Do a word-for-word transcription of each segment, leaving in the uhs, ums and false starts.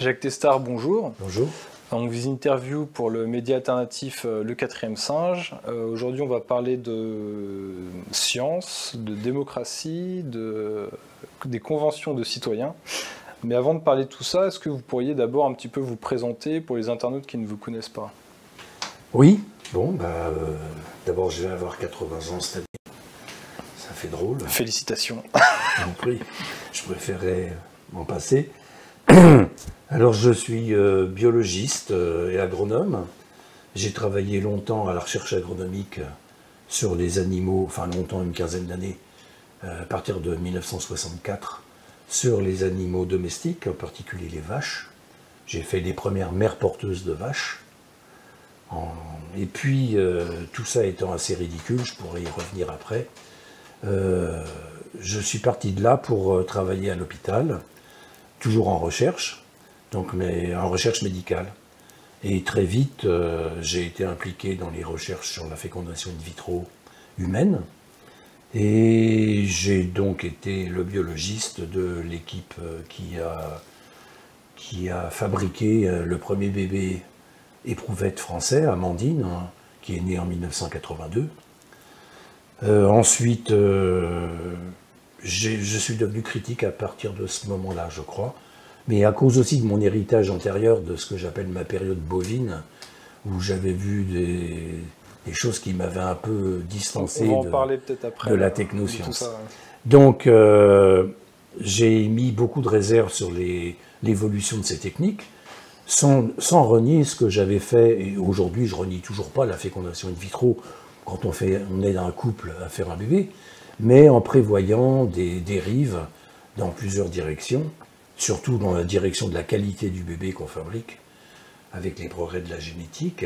Jacques Testard, bonjour. Bonjour. On vous interview pour le média alternatif Le Quatrième Singe. Euh, Aujourd'hui, on va parler de science, de démocratie, de, des conventions de citoyens. Mais avant de parler de tout ça, est-ce que vous pourriez d'abord un petit peu vous présenter pour les internautes qui ne vous connaissent pas? Oui, bon, bah, euh, d'abord je vais avoir quatre-vingts ans cette année. Ça fait drôle. Félicitations. Oui, je préférais m'en passer. Alors je suis euh, biologiste euh, et agronome. J'ai travaillé longtemps à la recherche agronomique sur les animaux, enfin longtemps, une quinzaine d'années, euh, à partir de mille neuf cent soixante-quatre, sur les animaux domestiques, en particulier les vaches. J'ai fait les premières mères porteuses de vaches. En... Et puis, euh, tout ça étant assez ridicule, je pourrais y revenir après, euh, je suis parti de là pour euh, travailler à l'hôpital, toujours en recherche, donc, mais en recherche médicale. Et très vite, euh, j'ai été impliqué dans les recherches sur la fécondation in vitro humaine. Et j'ai donc été le biologiste de l'équipe qui a, qui a fabriqué le premier bébé éprouvette français, Amandine, hein, qui est né en mille neuf cent quatre-vingt-deux. Euh, ensuite, euh, je suis devenu critique à partir de ce moment-là, je crois, mais à cause aussi de mon héritage antérieur, de ce que j'appelle ma période bovine, où j'avais vu des, des choses qui m'avaient un peu distancé On va en de, parler peut-être après, de la là, technoscience. de tout ça, ouais. Donc, euh, j'ai mis beaucoup de réserves sur l'évolution de ces techniques, sans, sans renier ce que j'avais fait, et aujourd'hui je renie toujours pas la fécondation in vitro quand on, fait, on aide un couple à faire un bébé, mais en prévoyant des dérives dans plusieurs directions, surtout dans la direction de la qualité du bébé qu'on fabrique, avec les progrès de la génétique.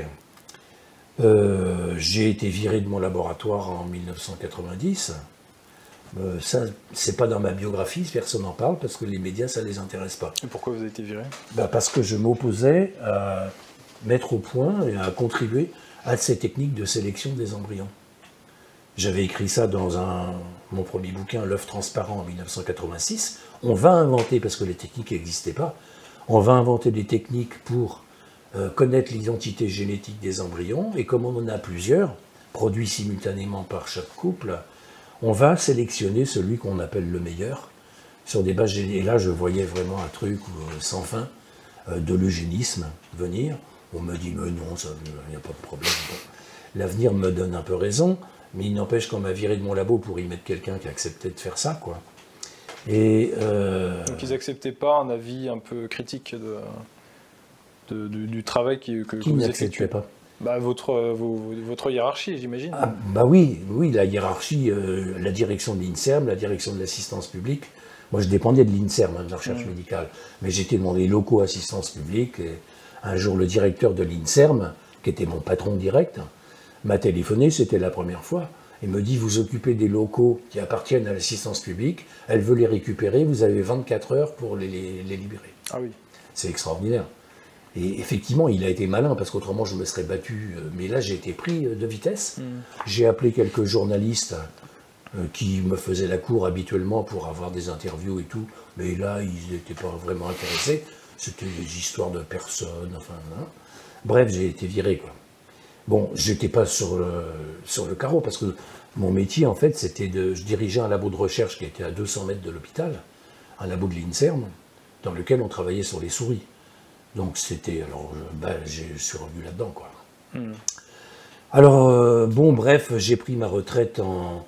Euh, j'ai été viré de mon laboratoire en mille neuf cent quatre-vingt-dix. Euh, ça, c'est pas dans ma biographie, personne n'en parle, parce que les médias, ça les intéresse pas. Et pourquoi vous avez été viré? Ben parce que je m'opposais à mettre au point et à contribuer à ces techniques de sélection des embryons. J'avais écrit ça dans un, mon premier bouquin, L'œuf transparent, en mille neuf cent quatre-vingt-six. On va inventer, parce que les techniques n'existaient pas, on va inventer des techniques pour euh, connaître l'identité génétique des embryons, et comme on en a plusieurs, produits simultanément par chaque couple, on va sélectionner celui qu'on appelle le meilleur, sur des bases génétiques. Et là, je voyais vraiment un truc euh, sans fin, euh, de l'eugénisme venir. On me dit, mais non, il n'y a pas de problème. L'avenir me donne un peu raison, mais il n'empêche qu'on m'a viré de mon labo pour y mettre quelqu'un qui acceptait de faire ça, quoi. Et euh... Donc ils n'acceptaient pas un avis un peu critique de, de, de, du travail qui, que, qui que vous n'acceptait effectuez. pas Bah, votre, vos, votre hiérarchie, j'imagine. Ah, bah oui, oui, la hiérarchie, euh, la direction de l'INSERM, la direction de l'assistance publique. Moi, je dépendais de l'INSERM, hein, de la recherche mmh. médicale, mais j'étais dans les locaux assistance publique. Et un jour, le directeur de l'INSERM, qui était mon patron direct, m'a téléphoné, c'était la première fois, et me dit, vous occupez des locaux qui appartiennent à l'assistance publique, elle veut les récupérer, vous avez vingt-quatre heures pour les, les, les libérer. Ah oui. C'est extraordinaire. Et effectivement, il a été malin, parce qu'autrement, je me serais battu. Mais là, j'ai été pris de vitesse. Mmh. J'ai appelé quelques journalistes euh, qui me faisaient la cour habituellement pour avoir des interviews et tout. Mais là, ils n'étaient pas vraiment intéressés. C'était des histoires de personnes, enfin... Hein. Bref, j'ai été viré, quoi. Bon, j'étais pas sur le, sur le carreau, parce que mon métier, en fait, c'était de... Je dirigeais un labo de recherche qui était à deux cents mètres de l'hôpital, un labo de l'INSERM, dans lequel on travaillait sur les souris. Donc c'était, alors, ben, je suis revenu là-dedans, quoi. Mmh. Alors, euh, bon, bref, j'ai pris ma retraite en,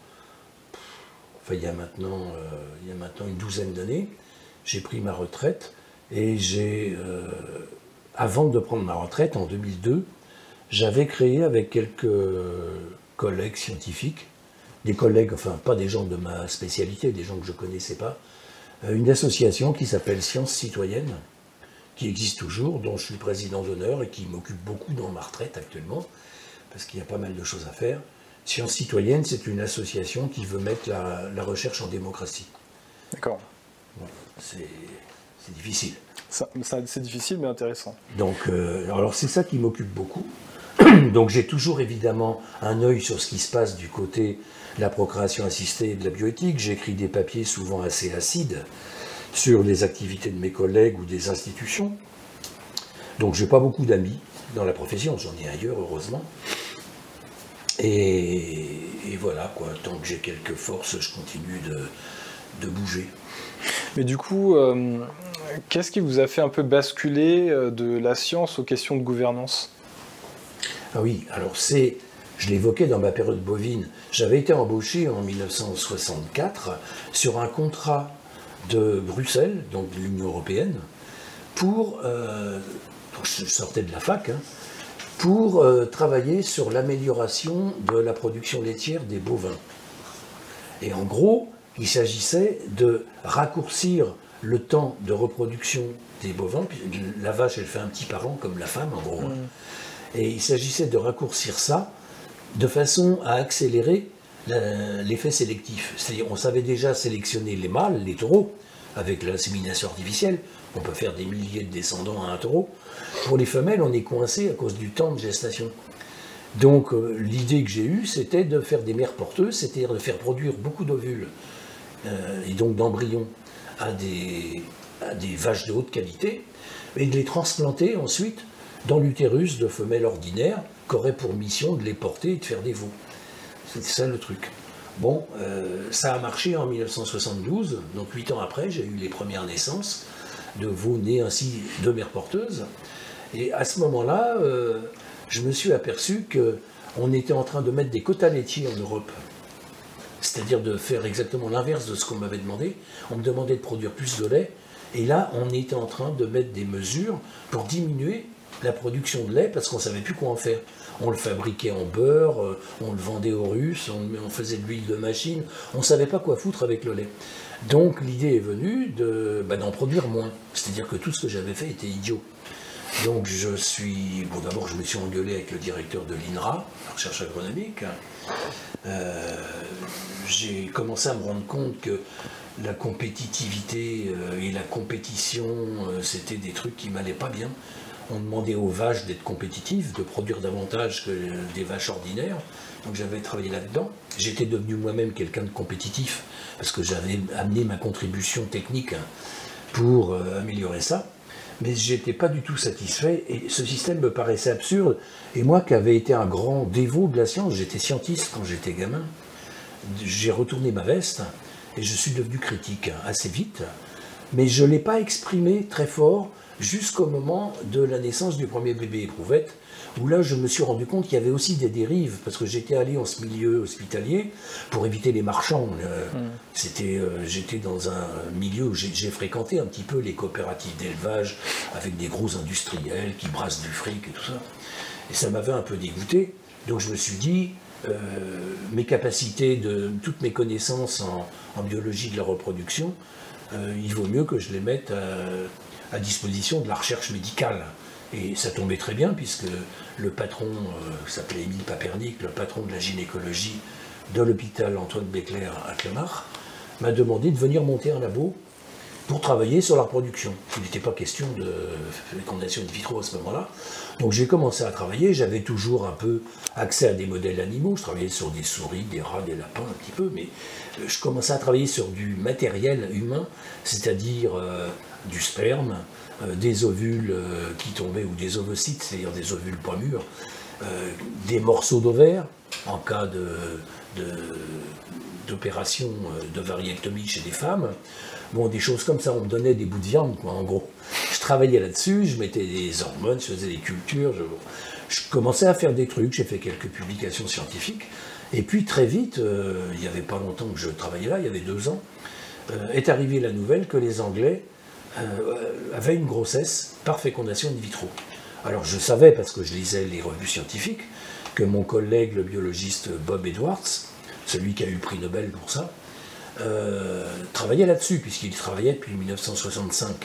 enfin, il y a maintenant, euh, il y a maintenant une douzaine d'années, j'ai pris ma retraite, et j'ai, euh, avant de prendre ma retraite, en deux mille deux, j'avais créé avec quelques collègues scientifiques, des collègues, enfin, pas des gens de ma spécialité, des gens que je connaissais pas, une association qui s'appelle Science Citoyenne, qui existe toujours, dont je suis président d'honneur et qui m'occupe beaucoup dans ma retraite actuellement, parce qu'il y a pas mal de choses à faire. Science Citoyenne, c'est une association qui veut mettre la, la recherche en démocratie. D'accord. Bon, c'est difficile. Ça, ça, c'est difficile, mais intéressant. Donc, euh, alors c'est ça qui m'occupe beaucoup. Donc j'ai toujours évidemment un œil sur ce qui se passe du côté de la procréation assistée et de la bioéthique. J'écris des papiers souvent assez acides sur les activités de mes collègues ou des institutions. Donc j'ai pas beaucoup d'amis dans la profession, j'en ai ailleurs heureusement. Et, et voilà, quoi, tant que j'ai quelques forces, je continue de, de bouger. Mais du coup, euh, qu'est-ce qui vous a fait un peu basculer de la science aux questions de gouvernance? Ah oui, alors c'est, je l'évoquais dans ma période bovine, j'avais été embauché en mille neuf cent soixante-quatre sur un contrat de Bruxelles, donc de l'Union européenne, pour, euh, je sortais de la fac, hein, pour euh, travailler sur l'amélioration de la production laitière des bovins. Et en gros, il s'agissait de raccourcir le temps de reproduction des bovins. La vache, elle fait un petit par an comme la femme, en gros. Mmh. Et il s'agissait de raccourcir ça de façon à accélérer l'effet sélectif. C'est-à-dire, on savait déjà sélectionner les mâles, les taureaux, avec l'insémination artificielle. On peut faire des milliers de descendants à un taureau. Pour les femelles, on est coincé à cause du temps de gestation. Donc, euh, l'idée que j'ai eue, c'était de faire des mères porteuses, c'est-à-dire de faire produire beaucoup d'ovules euh, et donc d'embryons à des, à des vaches de haute qualité, et de les transplanter ensuite dans l'utérus de femelles ordinaires qui auraient pour mission de les porter et de faire des veaux. C'était ça le truc. Bon, euh, ça a marché en mille neuf cent soixante-douze, donc huit ans après, j'ai eu les premières naissances de veaux nés ainsi de mères porteuses. Et à ce moment-là, euh, je me suis aperçu qu'on était en train de mettre des quotas laitiers en Europe. C'est-à-dire de faire exactement l'inverse de ce qu'on m'avait demandé. On me demandait de produire plus de lait. Et là, on était en train de mettre des mesures pour diminuer la production de lait parce qu'on ne savait plus quoi en faire. On le fabriquait en beurre, on le vendait aux Russes, on, on faisait de l'huile de machine. On ne savait pas quoi foutre avec le lait. Donc l'idée est venue de, bah, d'en produire moins. C'est-à-dire que tout ce que j'avais fait était idiot. Donc je suis... Bon, d'abord, je me suis engueulé avec le directeur de l'I N R A, la recherche agronomique. Euh, j'ai commencé à me rendre compte que la compétitivité euh, et la compétition, euh, c'était des trucs qui m'allaient pas bien. On demandait aux vaches d'être compétitives, de produire davantage que des vaches ordinaires. Donc j'avais travaillé là-dedans. J'étais devenu moi-même quelqu'un de compétitif, parce que j'avais amené ma contribution technique pour euh, améliorer ça. Mais je n'étais pas du tout satisfait, et ce système me paraissait absurde. Et moi, qui avais été un grand dévot de la science, j'étais scientiste quand j'étais gamin, j'ai retourné ma veste, et je suis devenu critique assez vite, mais je ne l'ai pas exprimé très fort jusqu'au moment de la naissance du premier bébé éprouvette, où là je me suis rendu compte qu'il y avait aussi des dérives, parce que j'étais allé en ce milieu hospitalier pour éviter les marchands. Euh, mmh. C'était, euh, j'étais dans un milieu où j'ai, j'ai fréquenté un petit peu les coopératives d'élevage avec des gros industriels qui brassent du fric et tout ça. Et ça m'avait un peu dégoûté. Donc je me suis dit, euh, mes capacités, de, toutes mes connaissances en, en biologie de la reproduction, euh, il vaut mieux que je les mette à, à disposition de la recherche médicale. Et ça tombait très bien, puisque le patron, euh, s'appelait Émile Papernik, le patron de la gynécologie de l'hôpital Antoine Becler à Clamart, m'a demandé de venir monter un labo pour travailler sur la reproduction. Il n'était pas question de fécondation in vitro à ce moment-là. Donc j'ai commencé à travailler, j'avais toujours un peu accès à des modèles animaux, je travaillais sur des souris, des rats, des lapins un petit peu, mais je commençais à travailler sur du matériel humain, c'est-à-dire euh, du sperme, euh, des ovules euh, qui tombaient, ou des ovocytes, c'est-à-dire des ovules pas mûrs, euh, des morceaux d'ovaires, en cas de, de, d'opération de variectomie chez des femmes. Bon, des choses comme ça, on me donnait des bouts de viande, quoi, en gros. Je travaillais là-dessus, je mettais des hormones, je faisais des cultures, je, je commençais à faire des trucs, j'ai fait quelques publications scientifiques, et puis très vite, euh, il n'y avait pas longtemps que je travaillais là, il y avait deux ans, euh, est arrivée la nouvelle que les Anglais euh, avaient une grossesse par fécondation in vitro. Alors je savais, parce que je lisais les revues scientifiques, que mon collègue, le biologiste Bob Edwards, celui qui a eu le prix Nobel pour ça, Euh, travaillait là-dessus, puisqu'il travaillait depuis mille neuf cent soixante-cinq.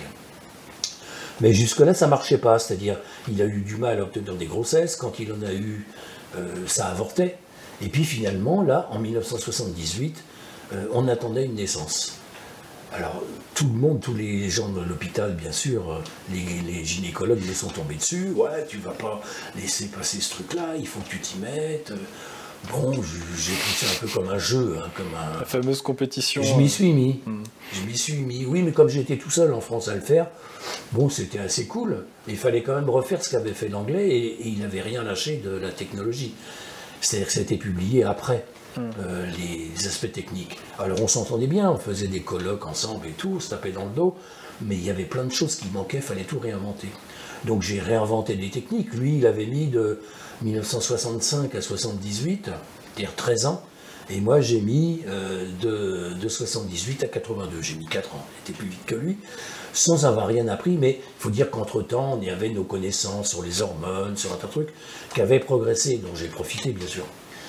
Mais jusque-là, ça ne marchait pas, c'est-à-dire il a eu du mal à obtenir des grossesses, quand il en a eu, euh, ça avortait. Et puis finalement, là, en mille neuf cent soixante-dix-huit, euh, on attendait une naissance. Alors, tout le monde, tous les gens de l'hôpital, bien sûr, les, les gynécologues me sont tombés dessus. Ouais, tu vas pas laisser passer ce truc-là, il faut que tu t'y mettes. Bon, j'ai pris ça un peu comme un jeu, hein, comme un... La fameuse compétition. Je m'y suis mis. Mmh. Je m'y suis mis. Oui, mais comme j'étais tout seul en France à le faire, bon, c'était assez cool. Il fallait quand même refaire ce qu'avait fait l'anglais et, et il n'avait rien lâché de la technologie. C'est-à-dire que ça a été publié après mmh. euh, les aspects techniques. Alors on s'entendait bien, on faisait des colloques ensemble et tout, on se tapait dans le dos, mais il y avait plein de choses qui manquaient, il fallait tout réinventer. Donc j'ai réinventé des techniques. Lui, il avait mis de mille neuf cent soixante-cinq à soixante-dix-huit, c'est-à-dire treize ans, et moi j'ai mis euh, de, de soixante-dix-huit à quatre-vingt-deux, j'ai mis quatre ans, j'étais plus vite que lui, sans avoir rien appris, mais il faut dire qu'entre-temps, on y avait nos connaissances sur les hormones, sur un tas de trucs qui avaient progressé, dont j'ai profité bien sûr.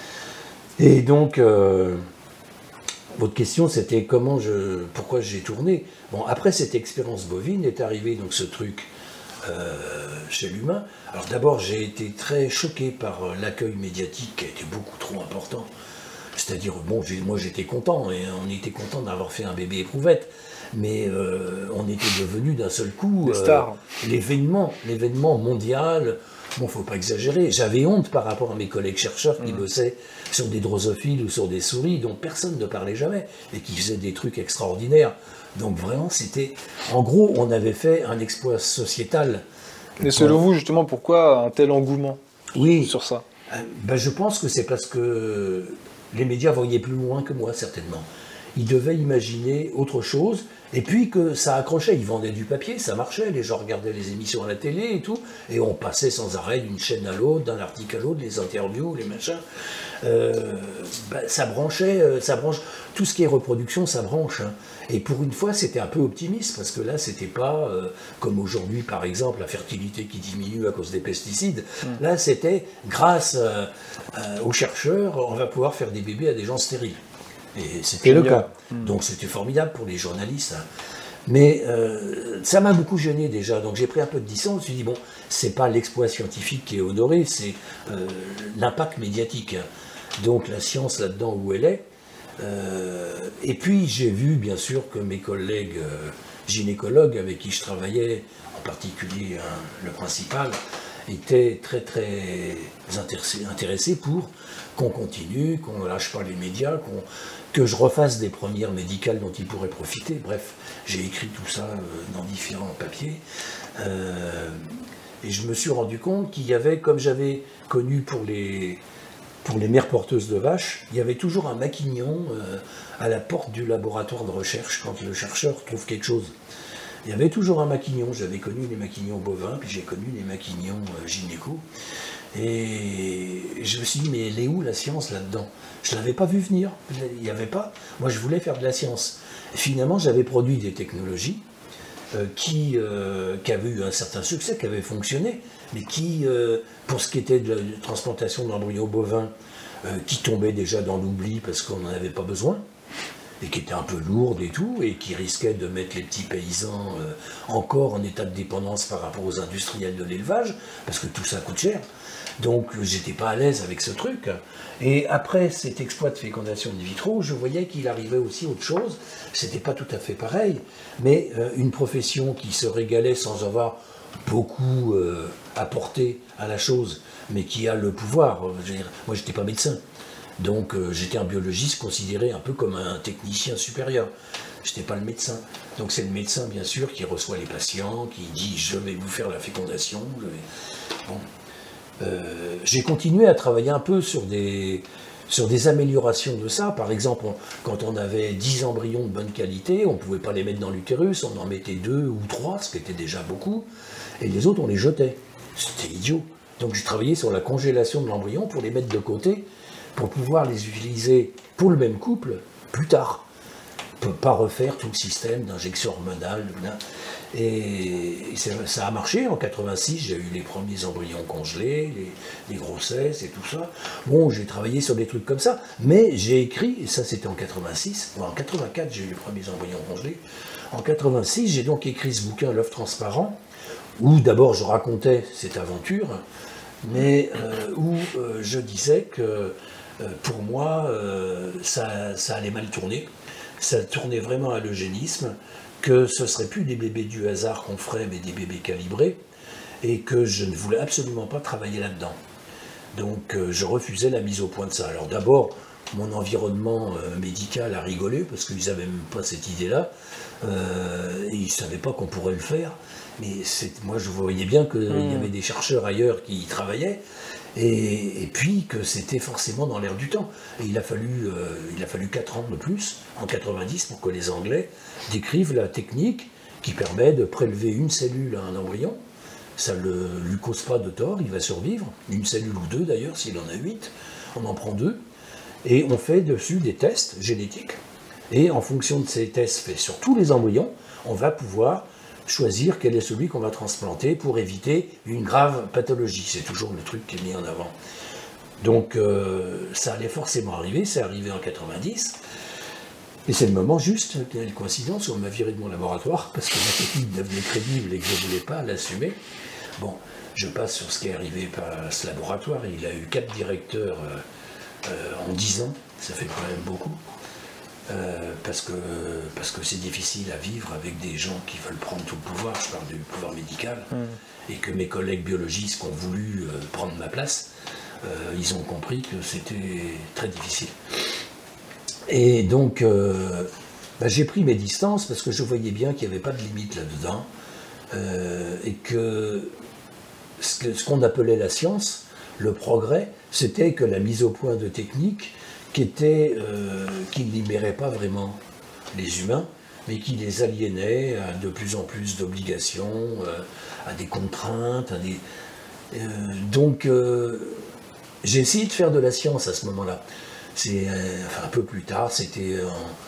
Et donc, euh, votre question c'était comment je, pourquoi j'ai tourné. Bon, après cette expérience bovine est arrivé donc ce truc Euh, chez l'humain. Alors d'abord, j'ai été très choqué par l'accueil médiatique qui a été beaucoup trop important. C'est-à-dire, bon, moi j'étais content, et on était content d'avoir fait un bébé éprouvette, mais euh, on était devenu d'un seul coup euh, l'événement, l'événement mondial. Bon, faut pas exagérer. J'avais honte par rapport à mes collègues chercheurs qui mmh. bossaient sur des drosophiles ou sur des souris dont personne ne parlait jamais et qui faisaient des trucs extraordinaires. Donc vraiment, c'était... En gros, on avait fait un exploit sociétal. Et selon vous, justement, pourquoi un tel engouement oui, sur ça euh, ben, je pense que c'est parce que les médias voyaient plus loin que moi, certainement. Ils devaient imaginer autre chose, et puis que ça accrochait. Ils vendaient du papier, ça marchait, les gens regardaient les émissions à la télé et tout, et on passait sans arrêt d'une chaîne à l'autre, d'un article à l'autre, les interviews, les machins. Euh, ben, ça branchait, ça branche. Tout ce qui est reproduction, ça branche. Hein. Et pour une fois, c'était un peu optimiste, parce que là, c'était pas euh, comme aujourd'hui, par exemple, la fertilité qui diminue à cause des pesticides. Mmh. Là, c'était grâce euh, euh, aux chercheurs, on va pouvoir faire des bébés à des gens stériles. Et c'était le cas. Mmh. Donc c'était formidable pour les journalistes. Hein. Mais euh, ça m'a beaucoup gêné déjà. Donc j'ai pris un peu de distance. Je me suis dit, bon, c'est pas l'exploit scientifique qui est honoré, c'est euh, l'impact médiatique. Donc la science là-dedans où elle est. Euh, et puis j'ai vu bien sûr que mes collègues euh, gynécologues avec qui je travaillais, en particulier hein, le principal, étaient très très intéressés, intéressés pour qu'on continue, qu'on ne lâche pas les médias, qu'on, que je refasse des premières médicales dont ils pourraient profiter. Bref, j'ai écrit tout ça euh, dans différents papiers. Euh, et je me suis rendu compte qu'il y avait, comme j'avais connu pour les... Pour les mères porteuses de vaches, il y avait toujours un maquignon euh, à la porte du laboratoire de recherche quand le chercheur trouve quelque chose. Il y avait toujours un maquignon. J'avais connu les maquignons bovins, puis j'ai connu les maquignons euh, gynéco. Et je me suis dit, mais elle est où la science là-dedans? Je ne l'avais pas vu venir. Il n'y avait pas. Moi, je voulais faire de la science. Et finalement, j'avais produit des technologies euh, qui, euh, qui avaient eu un certain succès, qui avaient fonctionné, mais qui, euh, pour ce qui était de la transplantation d'embryons bovins, euh, qui tombaient déjà dans l'oubli parce qu'on n'en avait pas besoin, et qui étaient un peu lourdes et tout, et qui risquaient de mettre les petits paysans euh, encore en état de dépendance par rapport aux industriels de l'élevage, parce que tout ça coûte cher. Donc j'étais pas à l'aise avec ce truc. Et après cet exploit de fécondation in vitro, je voyais qu'il arrivait aussi autre chose. C'était pas tout à fait pareil, mais euh, une profession qui se régalait sans avoir beaucoup euh, apporté à la chose, mais qui a le pouvoir. Je veux dire, moi, j'étais pas médecin, donc euh, j'étais un biologiste considéré un peu comme un technicien supérieur. J'étais pas le médecin. Donc c'est le médecin, bien sûr, qui reçoit les patients, qui dit « je vais vous faire la fécondation ». Bon. Euh, j'ai continué à travailler un peu sur des, sur des améliorations de ça. Par exemple, on, quand on avait dix embryons de bonne qualité, on ne pouvait pas les mettre dans l'utérus, on en mettait deux ou trois, ce qui était déjà beaucoup, et les autres, on les jetait. C'était idiot. Donc j'ai travaillé sur la congélation de l'embryon pour les mettre de côté, pour pouvoir les utiliser pour le même couple plus tard. On ne peut pas refaire tout le système d'injection hormonale. Et ça a marché. En quatre-vingt-six, j'ai eu les premiers embryons congelés, les, les grossesses et tout ça. Bon, j'ai travaillé sur des trucs comme ça, mais j'ai écrit, et ça c'était en quatre-vingt-six, en quatre-vingt-quatre j'ai eu les premiers embryons congelés. En quatre-vingt-six, j'ai donc écrit ce bouquin, L'œuf transparent, où d'abord je racontais cette aventure, mais euh, où euh, je disais que euh, pour moi, euh, ça, ça allait mal tourner. Ça tournait vraiment à l'eugénisme, que ce ne serait plus des bébés du hasard qu'on ferait, mais des bébés calibrés, et que je ne voulais absolument pas travailler là-dedans. Donc euh, je refusais la mise au point de ça. Alors d'abord, mon environnement euh, médical a rigolé, parce qu'ils n'avaient même pas cette idée-là, euh, et ils ne savaient pas qu'on pourrait le faire. Mais moi, je voyais bien qu'il mmh. y avait des chercheurs ailleurs qui y travaillaient, et, et puis que c'était forcément dans l'air du temps. Et il a fallu, euh, il a fallu quatre ans de plus, en quatre-vingt-dix, pour que les Anglais décrivent la technique qui permet de prélever une cellule à un embryon. Ça ne lui cause pas de tort, il va survivre. Une cellule ou deux d'ailleurs, s'il en a huit, on en prend deux. Et on fait dessus des tests génétiques. Et en fonction de ces tests faits sur tous les embryons, on va pouvoir choisir quel est celui qu'on va transplanter pour éviter une grave pathologie. C'est toujours le truc qui est mis en avant. Donc euh, ça allait forcément arriver, c'est arrivé en quatre-vingt-dix. Et c'est le moment juste, quelle coïncidence, où on m'a viré de mon laboratoire parce que ma technique devenait crédible et que je ne voulais pas l'assumer. Bon, je passe sur ce qui est arrivé par ce laboratoire. Il a eu quatre directeurs euh, euh, en dix ans, ça fait quand même beaucoup. Euh, parce que parce que c'est difficile à vivre avec des gens qui veulent prendre tout le pouvoir, je parle du pouvoir médical, mmh. et que mes collègues biologistes qui ont voulu euh, prendre ma place, euh, ils ont compris que c'était très difficile. Et donc, euh, bah, j'ai pris mes distances parce que je voyais bien qu'il n'y avait pas de limite là-dedans, euh, et que ce que, ce qu'on appelait la science, le progrès, c'était que la mise au point de techniques qui, était, euh, qui ne libérait pas vraiment les humains, mais qui les aliénait à de plus en plus d'obligations, euh, à des contraintes. À des... Euh, donc, euh, j'ai essayé de faire de la science à ce moment-là. C'est euh, enfin, un peu plus tard, c'était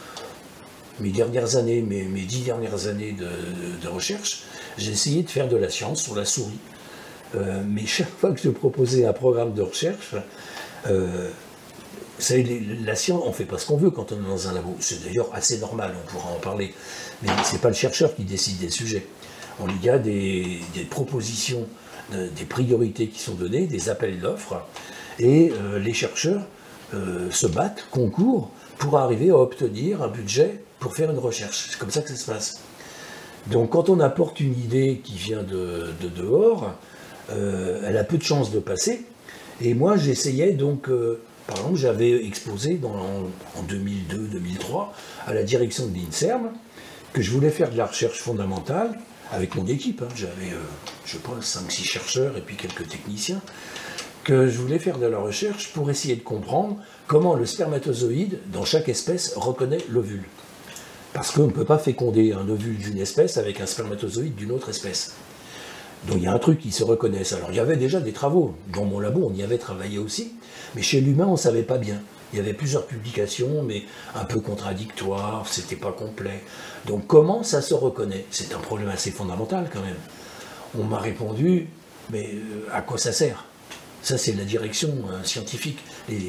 en mes dernières années, mes, mes dix dernières années de, de, de recherche, j'ai essayé de faire de la science sur la souris. Euh, mais chaque fois que je proposais un programme de recherche, euh, vous savez, la science, on ne fait pas ce qu'on veut quand on est dans un labo. C'est d'ailleurs assez normal, on pourra en parler. Mais ce n'est pas le chercheur qui décide des sujets. Il y a des, des propositions, des priorités qui sont données, des appels d'offres, et euh, les chercheurs euh, se battent, concourent, pour arriver à obtenir un budget pour faire une recherche. C'est comme ça que ça se passe. Donc quand on apporte une idée qui vient de, de dehors, euh, elle a peu de chances de passer. Et moi, j'essayais donc... Euh, Par exemple, j'avais exposé dans, en deux mille deux deux mille trois à la direction de l'INSERM que je voulais faire de la recherche fondamentale avec mon équipe. Hein. J'avais, euh, je sais pas, cinq six chercheurs et puis quelques techniciens. Que je voulais faire de la recherche pour essayer de comprendre comment le spermatozoïde, dans chaque espèce, reconnaît l'ovule. Parce qu'on ne peut pas féconder un ovule d'une espèce avec un spermatozoïde d'une autre espèce. Donc il y a un truc qui se reconnaisse. Alors il y avait déjà des travaux. Dans mon labo, on y avait travaillé aussi. Mais chez l'humain, on ne savait pas bien. Il y avait plusieurs publications, mais un peu contradictoires, c'était pas complet. Donc comment ça se reconnaît? C'est un problème assez fondamental quand même. On m'a répondu, mais à quoi ça sert? Ça, c'est la direction euh, scientifique. Les,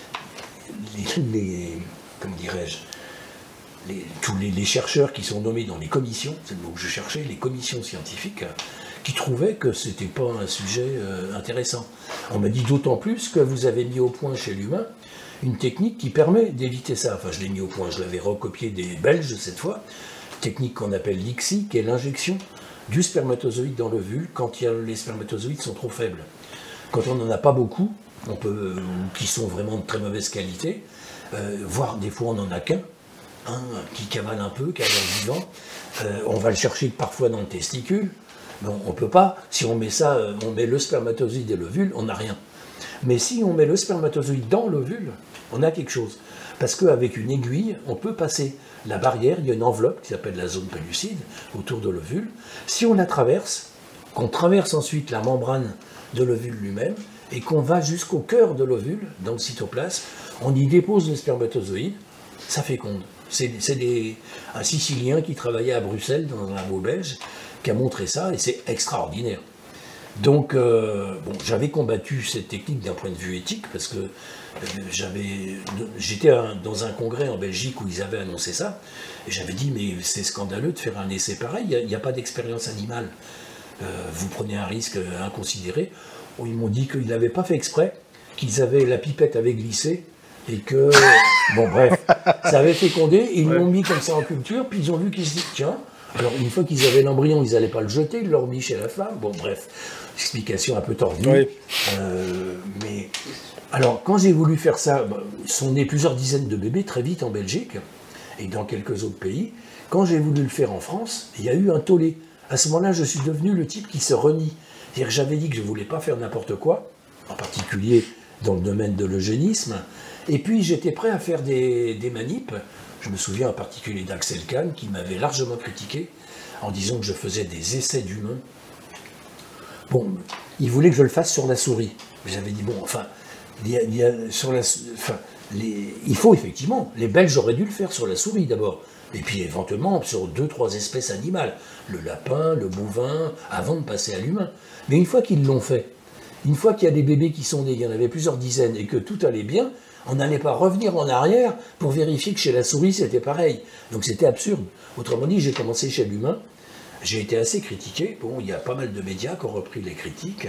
les, les, comment dirais-je, les, tous les, les chercheurs qui sont nommés dans les commissions, c'est le mot que je cherchais, les commissions scientifiques, qui trouvaient que ce n'était pas un sujet euh, intéressant. On m'a dit d'autant plus que vous avez mis au point chez l'humain une technique qui permet d'éviter ça. Enfin, je l'ai mis au point, je l'avais recopié des Belges cette fois, technique qu'on appelle l'I C S I, qui est l'injection du spermatozoïde dans l'ovule quand il y a, les spermatozoïdes sont trop faibles. Quand on n'en a pas beaucoup, on peut, euh, qui sont vraiment de très mauvaise qualité, euh, voire des fois on n'en a qu'un, hein, qui cavale un peu, qui a l'air vivant, euh, on va le chercher parfois dans le testicule. Bon, on ne peut pas, si on met ça, on met le spermatozoïde et l'ovule, on n'a rien. Mais si on met le spermatozoïde dans l'ovule, on a quelque chose. Parce qu'avec une aiguille, on peut passer la barrière, il y a une enveloppe qui s'appelle la zone pellucide, autour de l'ovule. Si on la traverse, qu'on traverse ensuite la membrane de l'ovule lui-même, et qu'on va jusqu'au cœur de l'ovule, dans le cytoplasme, on y dépose le spermatozoïde, ça féconde. C'est un Sicilien qui travaillait à Bruxelles, dans un labo belge, qui a montré ça, et c'est extraordinaire. Donc, euh, bon, j'avais combattu cette technique d'un point de vue éthique, parce que euh, j'avais, j'étais dans un congrès en Belgique où ils avaient annoncé ça, et j'avais dit, mais c'est scandaleux de faire un essai pareil, il n'y a, a pas d'expérience animale. Euh, vous prenez un risque inconsidéré. Ils m'ont dit qu'ils n'avaient pas fait exprès, qu'ils avaient, la pipette avait glissé, et que, bon bref, ça avait fécondé, ils l'ont mis comme ça en culture, puis ils ont vu qu'ils se disent, tiens, Alors, une fois qu'ils avaient l'embryon, ils n'allaient pas le jeter, ils l'ont mis chez la femme. Bon, bref, explication un peu tordue. Oui. Euh, mais, alors, quand j'ai voulu faire ça, bah, sont nés plusieurs dizaines de bébés très vite en Belgique et dans quelques autres pays. Quand j'ai voulu le faire en France, il y a eu un tollé. À ce moment-là, je suis devenu le type qui se renie. C'est-à-dire que j'avais dit que je ne voulais pas faire n'importe quoi, en particulier dans le domaine de l'eugénisme. Et puis, j'étais prêt à faire des, des manips. Je me souviens en particulier d'Axel Kahn qui m'avait largement critiqué en disant que je faisais des essais d'humains. Bon, il voulait que je le fasse sur la souris. J'avais dit, bon, enfin, il, y a, il, y a sur la, enfin les, il faut effectivement, les Belges auraient dû le faire sur la souris d'abord, et puis éventuellement sur deux, trois espèces animales, le lapin, le bovin, avant de passer à l'humain. Mais une fois qu'ils l'ont fait, une fois qu'il y a des bébés qui sont nés, il y en avait plusieurs dizaines, et que tout allait bien, on n'allait pas revenir en arrière pour vérifier que chez la souris c'était pareil. Donc c'était absurde. Autrement dit, j'ai commencé chez l'humain, j'ai été assez critiqué. Bon, il y a pas mal de médias qui ont repris les critiques.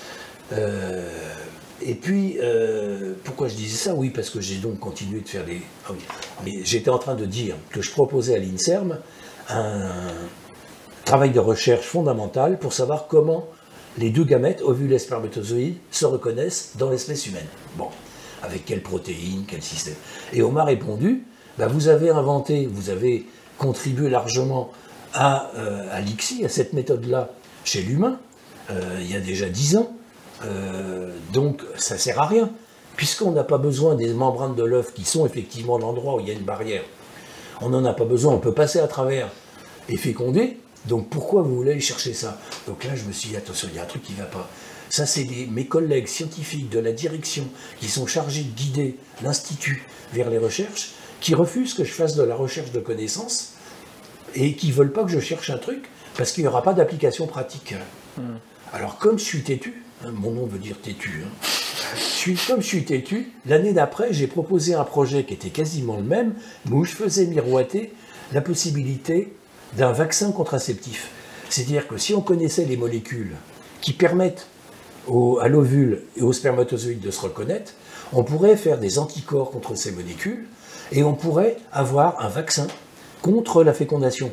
Euh, et puis, euh, pourquoi je disais ça? Oui, parce que j'ai donc continué de faire des... Ah oui. Mais j'étais en train de dire que je proposais à l'INSERM un travail de recherche fondamental pour savoir comment les deux gamètes, ovules et spermatozoïdes, se reconnaissent dans l'espèce humaine. Bon. Avec quelle protéine, quel système. Et on m'a répondu, bah vous avez inventé, vous avez contribué largement à, euh, à l'I C S I, à cette méthode-là, chez l'humain, euh, il y a déjà dix ans. Euh, donc ça ne sert à rien, puisqu'on n'a pas besoin des membranes de l'œuf qui sont effectivement l'endroit où il y a une barrière. On n'en a pas besoin, on peut passer à travers et féconder. Donc pourquoi vous voulez aller chercher ça? Donc là je me suis dit, attention, il y a un truc qui ne va pas. Ça, c'est mes collègues scientifiques de la direction qui sont chargés de guider l'Institut vers les recherches, qui refusent que je fasse de la recherche de connaissances et qui ne veulent pas que je cherche un truc parce qu'il n'y aura pas d'application pratique. Mmh. Alors, comme je suis têtu, hein, mon nom veut dire têtu, hein, je suis, comme je suis têtu, l'année d'après, j'ai proposé un projet qui était quasiment le même, mais où je faisais miroiter la possibilité d'un vaccin contraceptif. C'est-à-dire que si on connaissait les molécules qui permettent Au, à l'ovule et au spermatozoïde de se reconnaître, on pourrait faire des anticorps contre ces molécules et on pourrait avoir un vaccin contre la fécondation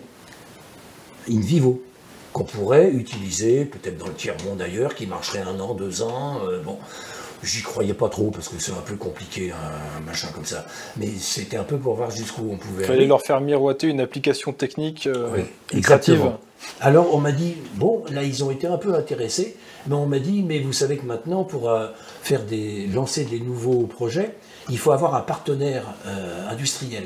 in vivo qu'on pourrait utiliser peut-être dans le tiers-monde ailleurs, qui marcherait un an, deux ans. Euh, bon, j'y croyais pas trop parce que c'est un peu compliqué, un, un machin comme ça. Mais c'était un peu pour voir jusqu'où on pouvait. Il fallait aller. leur faire miroiter une application technique euh, oui, lucrative. Alors on m'a dit, bon, là ils ont été un peu intéressés, mais on m'a dit, mais vous savez que maintenant pour euh, faire des, lancer des nouveaux projets, il faut avoir un partenaire euh, industriel.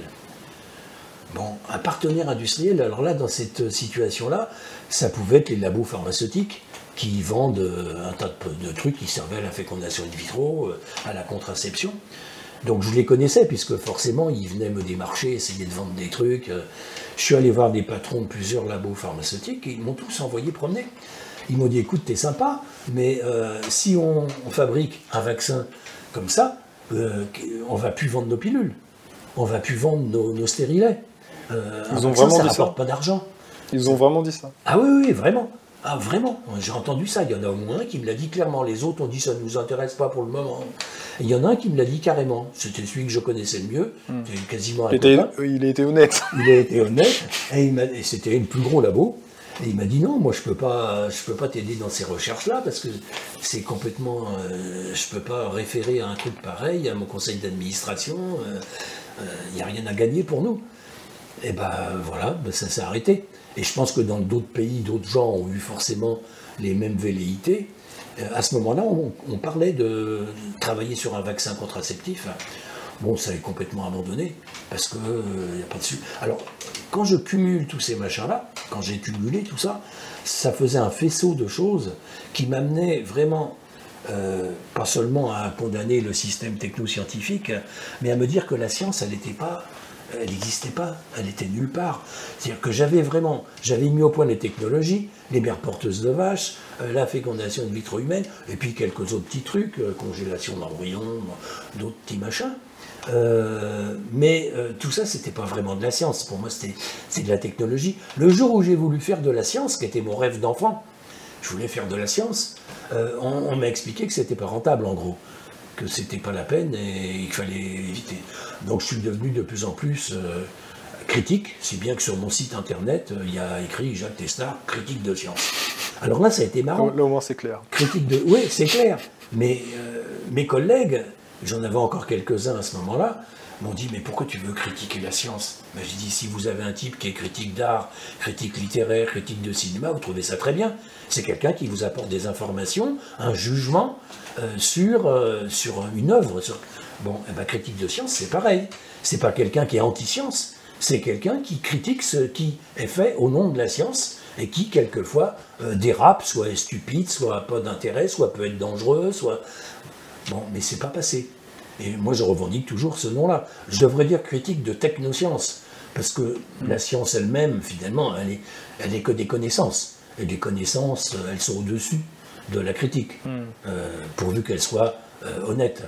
Bon, un partenaire industriel, alors là dans cette situation-là, ça pouvait être les labos pharmaceutiques qui vendent euh, un tas de, de trucs qui servaient à la fécondation in vitro, euh, à la contraception. Donc je les connaissais, puisque forcément, ils venaient me démarcher, essayer de vendre des trucs. Je suis allé voir des patrons de plusieurs labos pharmaceutiques, et ils m'ont tous envoyé promener. Ils m'ont dit, écoute, t'es sympa, mais euh, si on, on fabrique un vaccin comme ça, euh, on ne va plus vendre nos pilules, on ne va plus vendre nos, nos stérilets. Euh, ils ont vaccin, vraiment ça dit rapporte ça pas d'argent. Ils ont vraiment dit ça? Ah oui, oui, vraiment. Ah vraiment, j'ai entendu ça, il y en a au moins un qui me l'a dit clairement, les autres ont dit ça ne nous intéresse pas pour le moment. Et il y en a un qui me l'a dit carrément, c'était celui que je connaissais le mieux, mmh. C'était quasiment un il, était, il a été honnête. Il a été honnête, et, il et c'était le plus gros labo, et il m'a dit non, moi je peux pas, je peux pas t'aider dans ces recherches-là, parce que c'est complètement, euh, je peux pas référer à un truc pareil, à mon conseil d'administration, il euh, n'y euh, a rien à gagner pour nous. Et ben voilà, ben, ça s'est arrêté. Et je pense que dans d'autres pays, d'autres gens ont eu forcément les mêmes velléités. À ce moment-là, on, on parlait de travailler sur un vaccin contraceptif. Bon, ça est complètement abandonné, parce qu'il n'y euh, a pas dessus. Alors, quand je cumule tous ces machins-là, quand j'ai cumulé tout ça, ça faisait un faisceau de choses qui m'amenait vraiment, euh, pas seulement à condamner le système techno-scientifique, mais à me dire que la science, elle n'était pas... elle n'existait pas, elle était nulle part. C'est-à-dire que j'avais vraiment, j'avais mis au point les technologies, les mères porteuses de vaches, euh, la fécondation in vitro humaine, et puis quelques autres petits trucs, euh, congélation d'embryons, d'autres petits machins. Euh, mais euh, tout ça, c'était pas vraiment de la science. Pour moi, c'était c'est de la technologie. Le jour où j'ai voulu faire de la science, qui était mon rêve d'enfant, je voulais faire de la science, euh, on, on m'a expliqué que c'était pas rentable, en gros, que c'était pas la peine et qu'il fallait éviter. Donc je suis devenu de plus en plus euh, critique, si bien que sur mon site internet, il y a écrit Jacques Testard, critique de science. Alors là, ça a été marrant. Là, au moins, c'est clair. Critique de... Oui, c'est clair. Mais euh, mes collègues, j'en avais encore quelques-uns à ce moment-là, m'ont dit, mais pourquoi tu veux critiquer la science? Ben, j'ai dit, si vous avez un type qui est critique d'art, critique littéraire, critique de cinéma, vous trouvez ça très bien. C'est quelqu'un qui vous apporte des informations, un jugement euh, sur, euh, sur une œuvre. Sur... Bon, eh ben, critique de science, c'est pareil. C'est pas quelqu'un qui est anti-science, c'est quelqu'un qui critique ce qui est fait au nom de la science et qui, quelquefois, euh, dérape, soit est stupide, soit pas d'intérêt, soit peut être dangereux, soit... Bon, mais c'est pas passé. Et moi, je revendique toujours ce nom-là. Je devrais dire critique de technosciences, parce que la science elle-même, finalement, elle n'est elle est que des connaissances. Et les connaissances, elles sont au-dessus de la critique, mm. euh, pourvu qu'elles soient euh, honnêtes.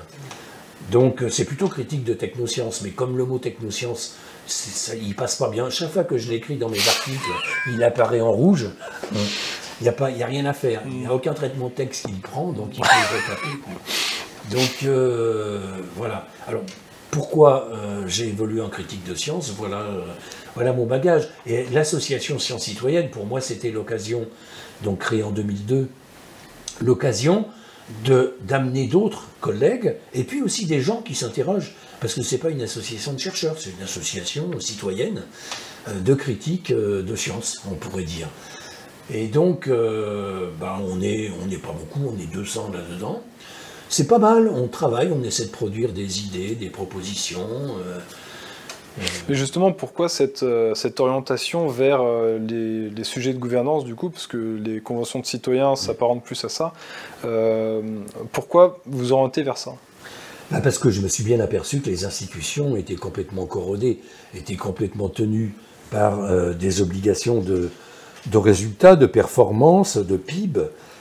Donc, c'est plutôt critique de technosciences. Mais comme le mot technosciences, ça, il passe pas bien. Chaque fois que je l'écris dans mes articles, il apparaît en rouge. Il n'y a, a rien à faire. Il n'y a aucun traitement de texte qu'il prend, donc il faut le retaper. Donc, euh, voilà. Alors, pourquoi euh, j'ai évolué en critique de science? Voilà, euh, voilà mon bagage. Et l'association Sciences Citoyennes, pour moi, c'était l'occasion, donc créée en deux mille deux, l'occasion d'amener d'autres collègues, et puis aussi des gens qui s'interrogent, parce que ce n'est pas une association de chercheurs, c'est une association citoyenne euh, de critique euh, de sciences, on pourrait dire. Et donc, euh, ben, on n'est on n'est pas beaucoup, on est deux cents là-dedans. C'est pas mal, on travaille, on essaie de produire des idées, des propositions. Euh, euh... Mais justement, pourquoi cette, euh, cette orientation vers euh, les, les sujets de gouvernance, du coup, parce que les conventions de citoyens s'apparentent plus à ça, euh, pourquoi vous orientez vers ça? Bah parce que je me suis bien aperçu que les institutions étaient complètement corrodées, étaient complètement tenues par euh, des obligations de, de résultats, de performance, de P I B,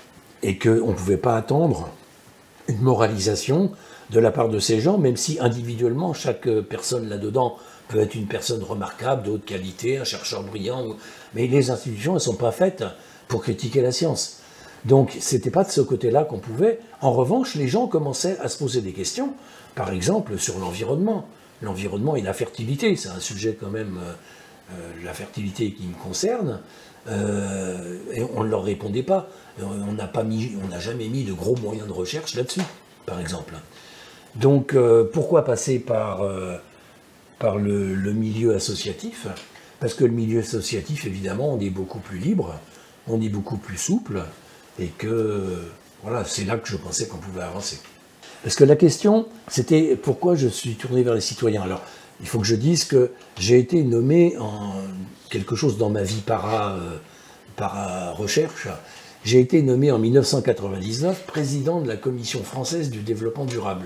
et qu'on ne pouvait pas attendre une moralisation de la part de ces gens, même si individuellement, chaque personne là-dedans peut être une personne remarquable, de haute qualité, un chercheur brillant, mais les institutions, elles ne sont pas faites pour critiquer la science. Donc, ce n'était pas de ce côté-là qu'on pouvait. En revanche, les gens commençaient à se poser des questions, par exemple, sur l'environnement. L'environnement et la fertilité, c'est un sujet quand même, euh, la fertilité qui me concerne, euh, et on ne leur répondait pas. On n'a pas mis, on n'a jamais mis de gros moyens de recherche là-dessus, par exemple. Donc, euh, pourquoi passer par, euh, par le, le milieu associatif? Parce que le milieu associatif, évidemment, on est beaucoup plus libre, on est beaucoup plus souple, et que, voilà, c'est là que je pensais qu'on pouvait avancer. Parce que la question, c'était pourquoi je suis tourné vers les citoyens. Alors, il faut que je dise que j'ai été nommé en quelque chose dans ma vie para, euh, para recherche. J'ai été nommé en mille neuf cent quatre-vingt-dix-neuf président de la Commission française du développement durable,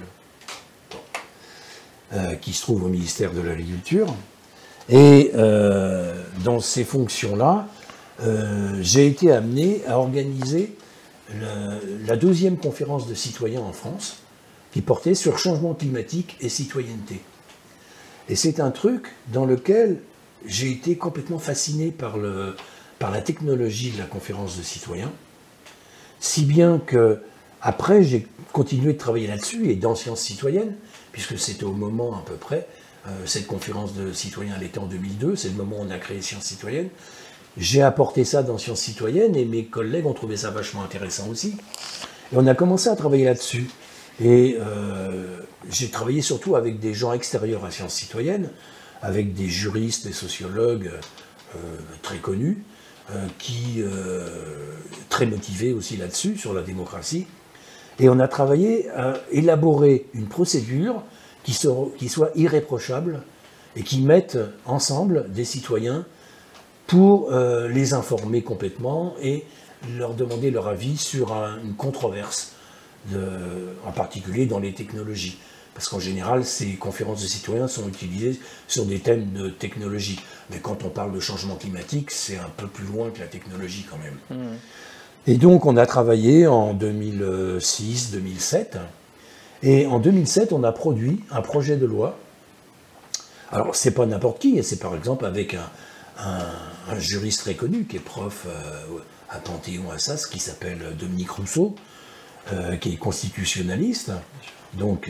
euh, qui se trouve au ministère de l'Agriculture. Et euh, dans ces fonctions-là, euh, j'ai été amené à organiser le, la deuxième conférence de citoyens en France, qui portait sur changement climatique et citoyenneté. Et c'est un truc dans lequel j'ai été complètement fasciné par, le, par la technologie de la conférence de citoyens, si bien que après j'ai continué de travailler là-dessus et dans Sciences Citoyennes, puisque c'était au moment à peu près, euh, cette conférence de citoyens elle était en deux mille deux, c'est le moment où on a créé Sciences Citoyennes. J'ai apporté ça dans Sciences Citoyennes et mes collègues ont trouvé ça vachement intéressant aussi. Et on a commencé à travailler là-dessus. Et euh, j'ai travaillé surtout avec des gens extérieurs à Sciences Citoyennes, avec des juristes, des sociologues euh, très connus, euh, qui euh, très motivés aussi là-dessus, sur la démocratie. Et on a travaillé à élaborer une procédure qui, soit, qui soit irréprochable et qui mette ensemble des citoyens pour euh, les informer complètement et leur demander leur avis sur un, une controverse, de, en particulier dans les technologies. Parce qu'en général, ces conférences de citoyens sont utilisées sur des thèmes de technologie. Mais quand on parle de changement climatique, c'est un peu plus loin que la technologie quand même. Mmh. Et donc, on a travaillé en deux mille six deux mille sept. Et en deux mille sept, on a produit un projet de loi. Alors, c'est pas n'importe qui, c'est par exemple avec un, un, un juriste très connu, qui est prof euh, à Panthéon-Assas, qui s'appelle Dominique Rousseau, euh, qui est constitutionnaliste. Donc, euh,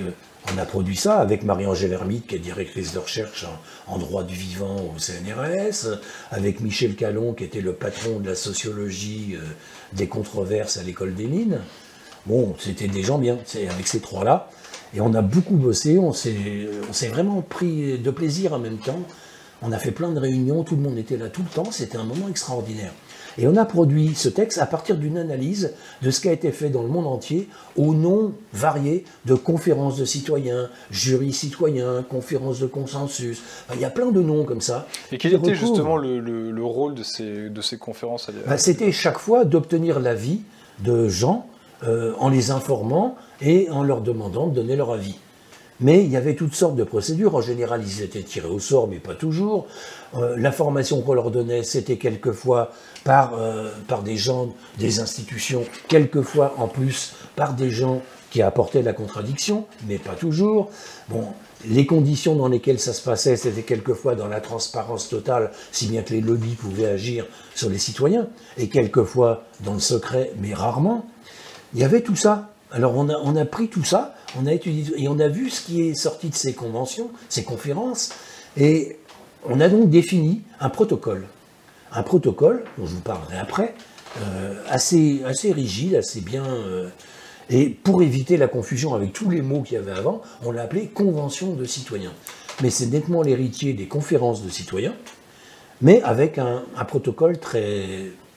On a produit ça avec Marie-Angèle Hermite, qui est directrice de recherche en, en droit du vivant au C N R S, avec Michel Calon, qui était le patron de la sociologie euh, des controverses à l'école des mines. Bon, c'était des gens bien, c'est avec ces trois-là. Et on a beaucoup bossé, on s'est vraiment pris de plaisir en même temps. On a fait plein de réunions, tout le monde était là tout le temps, c'était un moment extraordinaire. Et on a produit ce texte à partir d'une analyse de ce qui a été fait dans le monde entier au nom varié de conférences de citoyens, jurys citoyens, conférences de consensus. Enfin, il y a plein de noms comme ça. Et quel était justement le, le, le rôle de ces, de ces conférences? Ben, c'était chaque fois d'obtenir l'avis de gens euh, en les informant et en leur demandant de donner leur avis. Mais il y avait toutes sortes de procédures. En général, ils étaient tirés au sort, mais pas toujours. Euh, L'information qu'on leur donnait, c'était quelquefois par, euh, par des gens, des institutions, quelquefois en plus par des gens qui apportaient la contradiction, mais pas toujours. Bon, les conditions dans lesquelles ça se passait, c'était quelquefois dans la transparence totale, si bien que les lobbies pouvaient agir sur les citoyens, et quelquefois dans le secret, mais rarement. Il y avait tout ça. Alors on a, on a pris tout ça, on a étudié et on a vu ce qui est sorti de ces conventions, ces conférences, et on a donc défini un protocole. Un protocole, dont je vous parlerai après, euh, assez, assez rigide, assez bien... Euh, et pour éviter la confusion avec tous les mots qu'il y avait avant, on l'a appelé Convention de citoyens. Mais c'est nettement l'héritier des conférences de citoyens, mais avec un, un protocole très,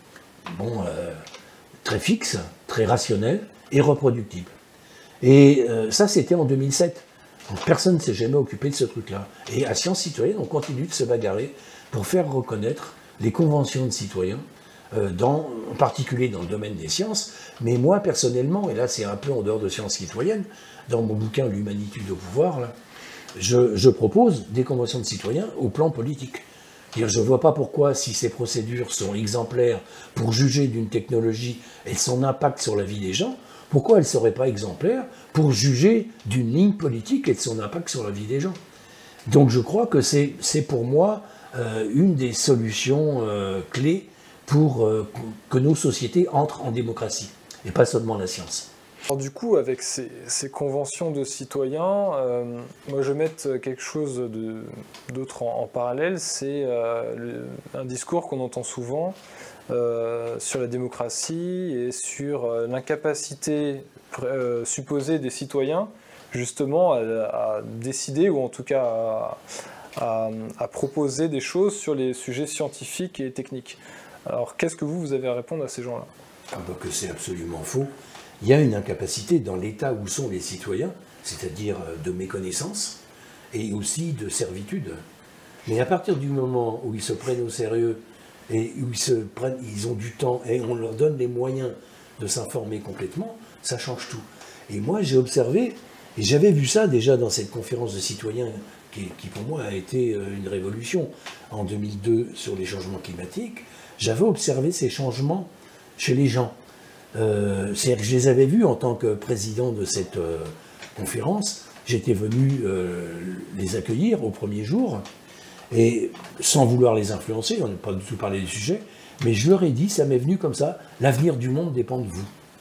bon, euh, très fixe, très rationnel, et reproductible. Et euh, ça, c'était en deux mille sept. Donc, personne ne s'est jamais occupé de ce truc-là. Et à Sciences Citoyennes, on continue de se bagarrer pour faire reconnaître les conventions de citoyens, euh, dans, en particulier dans le domaine des sciences. Mais moi, personnellement, et là c'est un peu en dehors de Sciences Citoyennes, dans mon bouquin « L'humanitude au pouvoir », là, je, je propose des conventions de citoyens au plan politique. Je ne vois pas pourquoi, si ces procédures sont exemplaires pour juger d'une technologie et de son impact sur la vie des gens, pourquoi elles ne seraient pas exemplaires pour juger d'une ligne politique et de son impact sur la vie des gens? Donc je crois que c'est pour moi euh, une des solutions euh, clés pour euh, que nos sociétés entrent en démocratie, et pas seulement la science. Alors du coup, avec ces, ces conventions de citoyens, euh, moi je vais mettre quelque chose d'autre en, en parallèle, c'est euh, un discours qu'on entend souvent euh, sur la démocratie et sur euh, l'incapacité euh, supposée des citoyens justement à, à décider, ou en tout cas à, à, à proposer des choses sur les sujets scientifiques et techniques. Alors qu'est-ce que vous, vous avez à répondre à ces gens-là? Ah bah que c'est absolument faux. Il y a une incapacité dans l'état où sont les citoyens, c'est-à-dire de méconnaissance et aussi de servitude. Mais à partir du moment où ils se prennent au sérieux et où ils, se prennent, ils ont du temps et on leur donne les moyens de s'informer complètement, ça change tout. Et moi j'ai observé, et j'avais vu ça déjà dans cette conférence de citoyens qui, qui pour moi a été une révolution en deux mille deux sur les changements climatiques, j'avais observé ces changements chez les gens. Euh, C'est-à-dire que je les avais vus en tant que président de cette euh, conférence. J'étais venu euh, les accueillir au premier jour, et sans vouloir les influencer, on n'a pas du tout parlé du sujet, mais je leur ai dit, ça m'est venu comme ça, l'avenir du monde dépend de vous.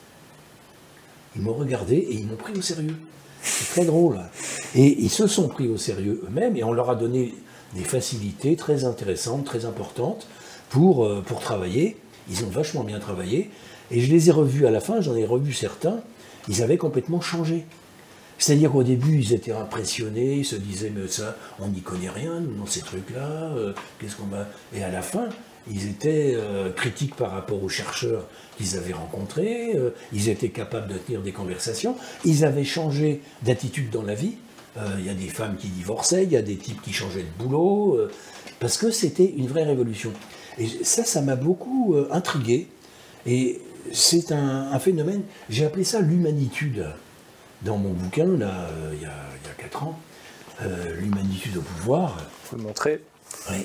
Ils m'ont regardé et ils m'ont pris au sérieux. C'est très drôle. Et ils se sont pris au sérieux eux-mêmes, et on leur a donné des facilités très intéressantes, très importantes pour, euh, pour travailler. Ils ont vachement bien travaillé. Et je les ai revus à la fin, j'en ai revu certains, ils avaient complètement changé. C'est-à-dire qu'au début, ils étaient impressionnés, ils se disaient, mais ça, on n'y connaît rien, nous, dans ces trucs-là, euh, qu'est-ce qu'on va... Et à la fin, ils étaient euh, critiques par rapport aux chercheurs qu'ils avaient rencontrés, euh, ils étaient capables de tenir des conversations, ils avaient changé d'attitude dans la vie. Il euh, y a des femmes qui divorçaient, il y a des types qui changeaient de boulot, euh, parce que c'était une vraie révolution. Et ça, ça m'a beaucoup euh, intrigué. Et c'est un, un phénomène, j'ai appelé ça l'humanitude. Dans mon bouquin, là, euh, il y a quatre ans, euh, l'humanitude au pouvoir. Vous le montrez. Oui.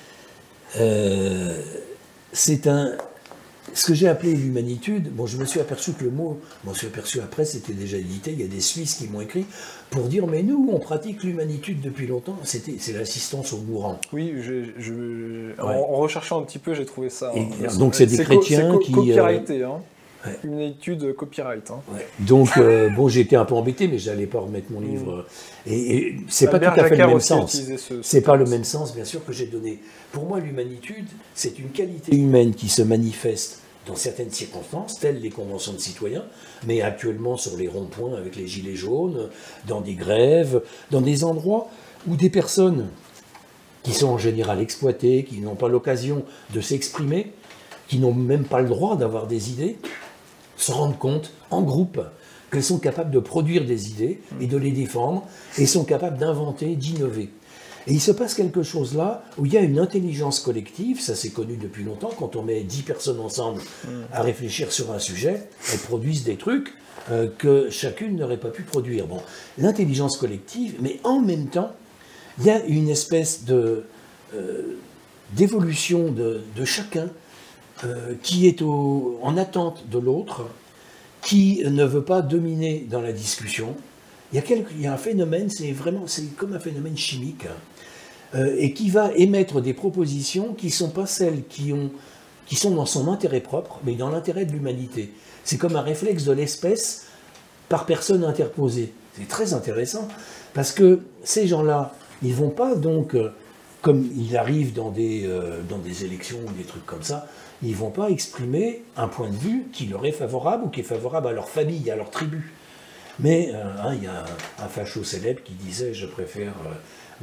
Euh, c'est un... Ce que j'ai appelé l'humanitude, bon, je me suis aperçu que le mot, je m'en suis aperçu après, c'était déjà édité, il y a des Suisses qui m'ont écrit pour dire, mais nous, on pratique l'humanitude depuis longtemps, c'est l'assistance aux mourants. Oui, je, je, en, ouais. en recherchant un petit peu, j'ai trouvé ça. Et, hein, donc c'est des chrétiens co, qui... copyrighté, hein. Ouais. Une étude copyright. Hein. Ouais. Donc, euh, bon, j'étais un peu embêté, mais j'allais pas remettre mon livre. Mmh. Et, et c'est pas tout à fait le même sens. C'est pas le même sens, bien sûr, que j'ai donné. Pour moi, l'humanitude, c'est une qualité humaine qui se manifeste dans certaines circonstances, telles les conventions de citoyens, mais actuellement sur les ronds-points avec les gilets jaunes, dans des grèves, dans des endroits où des personnes qui sont en général exploitées, qui n'ont pas l'occasion de s'exprimer, qui n'ont même pas le droit d'avoir des idées, se rendent compte, en groupe, qu'elles sont capables de produire des idées et de les défendre, et sont capables d'inventer, d'innover. Et il se passe quelque chose là, où il y a une intelligence collective, ça c'est connu depuis longtemps, quand on met dix personnes ensemble à réfléchir sur un sujet, elles produisent des trucs euh, que chacune n'aurait pas pu produire. Bon, l'intelligence collective, mais en même temps, il y a une espèce de, euh, d'évolution de, de chacun, Euh, qui est au, en attente de l'autre, qui ne veut pas dominer dans la discussion. Il y a, quelque, il y a un phénomène, c'est vraiment, c'est comme un phénomène chimique, euh, et qui va émettre des propositions qui ne sont pas celles qui, ont, qui sont dans son intérêt propre, mais dans l'intérêt de l'humanité. C'est comme un réflexe de l'espèce par personne interposée. C'est très intéressant, parce que ces gens-là, ils ne vont pas donc, euh, comme il arrive dans des, euh, dans des élections ou des trucs comme ça, ils ne vont pas exprimer un point de vue qui leur est favorable ou qui est favorable à leur famille, à leur tribu. Mais euh, hein, il y a un, un facho célèbre qui disait « je préfère euh,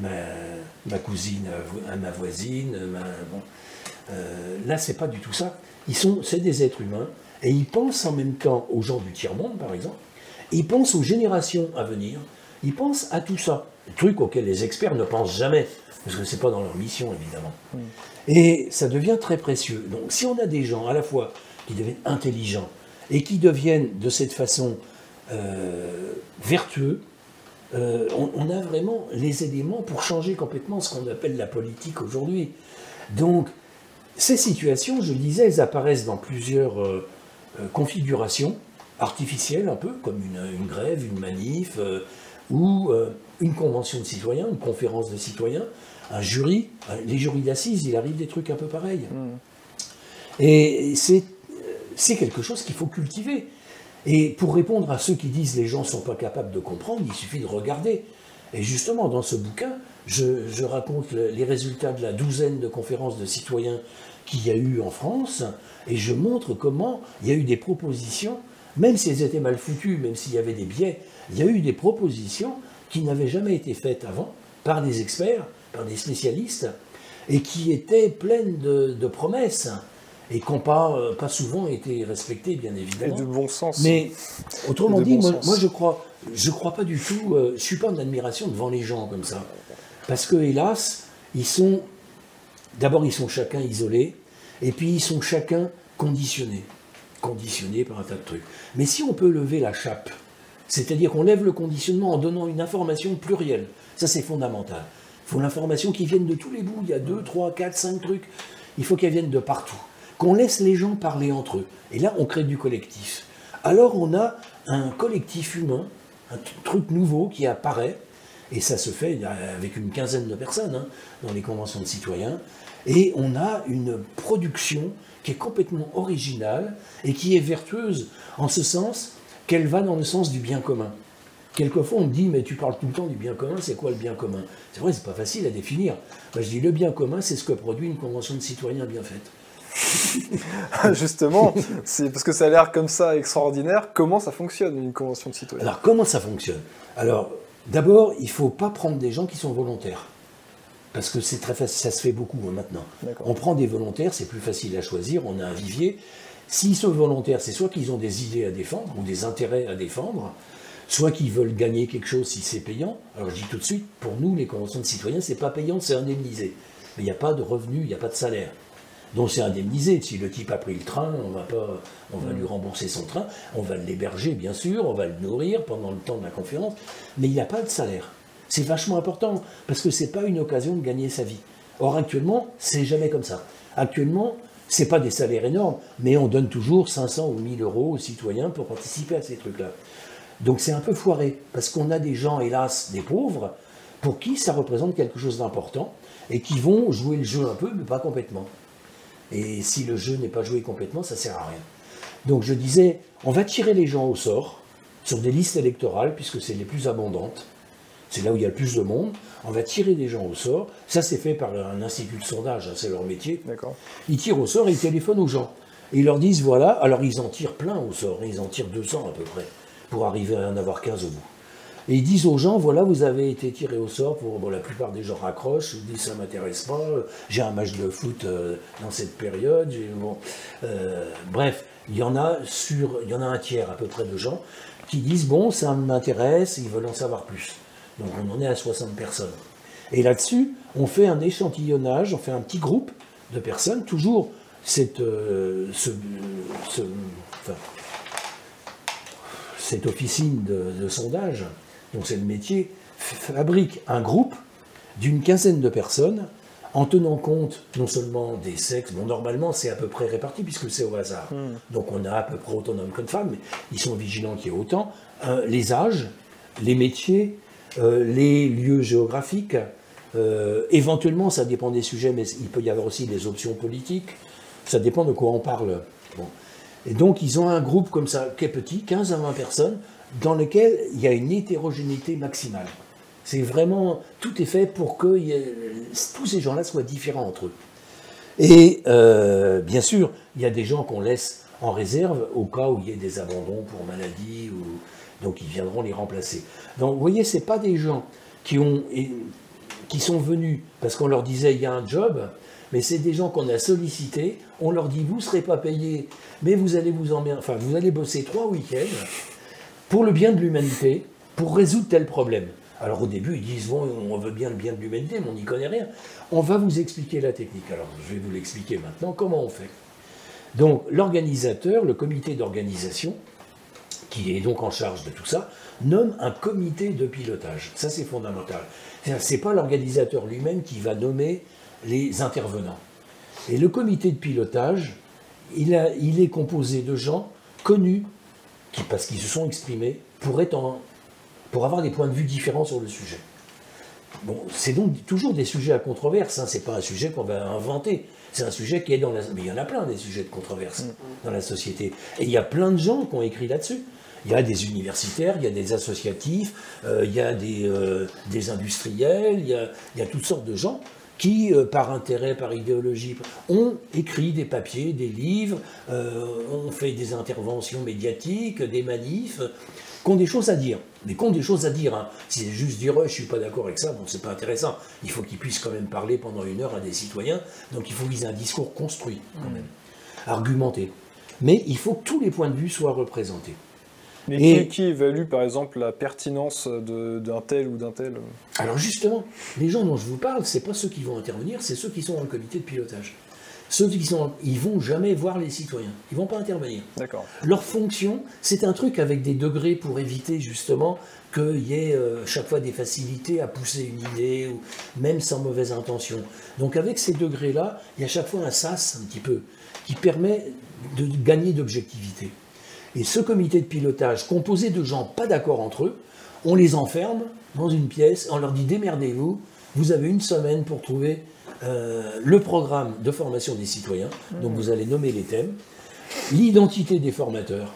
ma, ma cousine à ma voisine ». Ma, bon. euh, là, c'est pas du tout ça. Ils sont, c'est des êtres humains et ils pensent en même temps aux gens du tiers-monde, par exemple. Ils pensent aux générations à venir. Ils pensent à tout ça. Truc auquel les experts ne pensent jamais, parce que ce n'est pas dans leur mission, évidemment. Mm. Et ça devient très précieux. Donc si on a des gens à la fois qui deviennent intelligents et qui deviennent de cette façon euh, vertueux, euh, on, on a vraiment les éléments pour changer complètement ce qu'on appelle la politique aujourd'hui. Donc ces situations, je le disais, elles apparaissent dans plusieurs euh, configurations artificielles un peu, comme une, une grève, une manif, euh, ou euh, une convention de citoyens, une conférence de citoyens, un jury, les jurys d'assises, il arrive des trucs un peu pareils. Mmh. Et c'est, c'est quelque chose qu'il faut cultiver. Et pour répondre à ceux qui disent les gens ne sont pas capables de comprendre, il suffit de regarder. Et justement, dans ce bouquin, je, je raconte le, les résultats de la douzaine de conférences de citoyens qu'il y a eu en France, et je montre comment il y a eu des propositions, même si elles étaient mal foutues, même s'il y avait des biais, il y a eu des propositions qui n'avaient jamais été faites avant par des experts, par des spécialistes, et qui étaient pleines de, de promesses, et qui n'ont pas, pas souvent été respectées, bien évidemment. Et de bon sens. Mais autrement dit, bon moi, moi je crois, je crois pas du tout, euh, je suis pas en admiration devant les gens comme ça. Parce que, hélas, ils sont, d'abord ils sont chacun isolés, et puis ils sont chacun conditionnés. Conditionnés par un tas de trucs. Mais si on peut lever la chape, c'est-à-dire qu'on lève le conditionnement en donnant une information plurielle, ça c'est fondamental. Il faut l'information qui vienne de tous les bouts, il y a deux, trois, quatre, cinq trucs, il faut qu'elle vienne de partout. Qu'on laisse les gens parler entre eux. Et là, on crée du collectif. Alors on a un collectif humain, un truc nouveau qui apparaît, et ça se fait avec une quinzaine de personnes hein, dans les conventions de citoyens, et on a une production qui est complètement originale et qui est vertueuse en ce sens qu'elle va dans le sens du bien commun. Quelquefois, on me dit, mais tu parles tout le temps du bien commun, c'est quoi le bien commun? C'est vrai, c'est pas facile à définir. Moi, je dis, le bien commun, c'est ce que produit une convention de citoyens bien faite. Justement, c'est parce que ça a l'air comme ça extraordinaire. Comment ça fonctionne, une convention de citoyens? Alors, comment ça fonctionne? Alors, d'abord, il ne faut pas prendre des gens qui sont volontaires. Parce que c'est très facile, ça se fait beaucoup hein, maintenant. On prend des volontaires, c'est plus facile à choisir, on a un vivier. S'ils sont volontaires, c'est soit qu'ils ont des idées à défendre ou des intérêts à défendre, soit qu'ils veulent gagner quelque chose si c'est payant. Alors je dis tout de suite, pour nous, les conventions de citoyens, c'est pas payant, c'est indemnisé. Mais il n'y a pas de revenu, il n'y a pas de salaire. Donc c'est indemnisé. Si le type a pris le train, on va, pas, on va lui rembourser son train, on va l'héberger bien sûr, on va le nourrir pendant le temps de la conférence, mais il n'y a pas de salaire. C'est vachement important, parce que ce n'est pas une occasion de gagner sa vie. Or actuellement, c'est jamais comme ça. Actuellement, ce n'est pas des salaires énormes, mais on donne toujours cinq cents ou mille euros aux citoyens pour participer à ces trucs-là. Donc c'est un peu foiré, parce qu'on a des gens, hélas, des pauvres, pour qui ça représente quelque chose d'important, et qui vont jouer le jeu un peu, mais pas complètement. Et si le jeu n'est pas joué complètement, ça ne sert à rien. Donc je disais, on va tirer les gens au sort sur des listes électorales, puisque c'est les plus abondantes. C'est là où il y a le plus de monde. On va tirer des gens au sort. Ça, c'est fait par un institut de sondage, hein, c'est leur métier. Ils tirent au sort et ils téléphonent aux gens. Et ils leur disent, voilà, alors ils en tirent plein au sort. Ils en tirent deux cents à peu près, pour arriver à en avoir quinze au bout. Et ils disent aux gens, voilà, vous avez été tiré au sort. Pour, bon, la plupart des gens raccrochent, ils disent, ça ne m'intéresse pas. J'ai un match de foot euh, dans cette période. Bon, euh, bref, il y en a sur, il y en a un tiers à peu près de gens qui disent, bon, ça m'intéresse, ils veulent en savoir plus. Donc on en est à soixante personnes. Et là-dessus, on fait un échantillonnage, on fait un petit groupe de personnes, toujours cette, euh, ce, ce, enfin, cette officine de, de sondage, dont c'est le métier, fabrique un groupe d'une quinzaine de personnes, en tenant compte non seulement des sexes, bon normalement c'est à peu près réparti puisque c'est au hasard, mmh. donc on a à peu près autant d'hommes que de femmes, mais ils sont vigilants qu'il y ait autant, euh, les âges, les métiers, Euh, les lieux géographiques, euh, éventuellement ça dépend des sujets, mais il peut y avoir aussi des options politiques, ça dépend de quoi on parle. Bon. Et donc ils ont un groupe comme ça, qui est petit, quinze à vingt personnes, dans lequel il y a une hétérogénéité maximale. C'est vraiment, tout est fait pour que y ait, tous ces gens-là soient différents entre eux. Et euh, bien sûr, il y a des gens qu'on laisse en réserve au cas où il y ait des abandons pour maladie ou... Donc ils viendront les remplacer. Donc vous voyez, ce n'est pas des gens qui, ont, qui sont venus parce qu'on leur disait il y a un job, mais c'est des gens qu'on a sollicités, on leur dit vous ne serez pas payés, mais vous allez vous emmerder, enfin vous allez bosser trois week-ends pour le bien de l'humanité, pour résoudre tel problème. Alors au début ils disent bon, on veut bien le bien de l'humanité, mais on n'y connaît rien. On va vous expliquer la technique. Alors je vais vous l'expliquer maintenant, comment on fait. Donc l'organisateur, le comité d'organisation, qui est donc en charge de tout ça, nomme un comité de pilotage. Ça, c'est fondamental. Ce n'est pas l'organisateur lui-même qui va nommer les intervenants. Et le comité de pilotage, il, a, il est composé de gens connus, qui, parce qu'ils se sont exprimés, pour, être en, pour avoir des points de vue différents sur le sujet. Bon, c'est donc toujours des sujets à controverse, hein. Ce n'est pas un sujet qu'on va inventer. C'est un sujet qui est dans la... Mais il y en a plein des sujets de controverse mmh. dans la société. Et il y a plein de gens qui ont écrit là-dessus. Il y a des universitaires, il y a des associatifs, euh, il y a des, euh, des industriels, il y a, il y a toutes sortes de gens qui, euh, par intérêt, par idéologie, ont écrit des papiers, des livres, euh, ont fait des interventions médiatiques, des manifs, qui ont des choses à dire. Mais qui ont des choses à dire. Hein. Si c'est juste dire oh, « je ne suis pas d'accord avec ça », bon, c'est pas intéressant. Il faut qu'ils puissent quand même parler pendant une heure à des citoyens. Donc il faut qu'ils aient un discours construit, quand même, argumenté. Mais il faut que tous les points de vue soient représentés. Mais et, qui, qui évalue, par exemple, la pertinence d'un tel ou d'un tel? Alors justement, les gens dont je vous parle, ce n'est pas ceux qui vont intervenir, c'est ceux qui sont dans le comité de pilotage. Ceux qui sont, ils ne vont jamais voir les citoyens, ils ne vont pas intervenir. D'accord. Leur fonction, c'est un truc avec des degrés pour éviter justement qu'il y ait euh, chaque fois des facilités à pousser une idée, ou même sans mauvaise intention. Donc avec ces degrés-là, il y a chaque fois un sas, un petit peu, qui permet de gagner d'objectivité. Et ce comité de pilotage, composé de gens pas d'accord entre eux, on les enferme dans une pièce, on leur dit démerdez-vous, vous avez une semaine pour trouver euh, le programme de formation des citoyens, mmh. donc vous allez nommer les thèmes, l'identité des formateurs,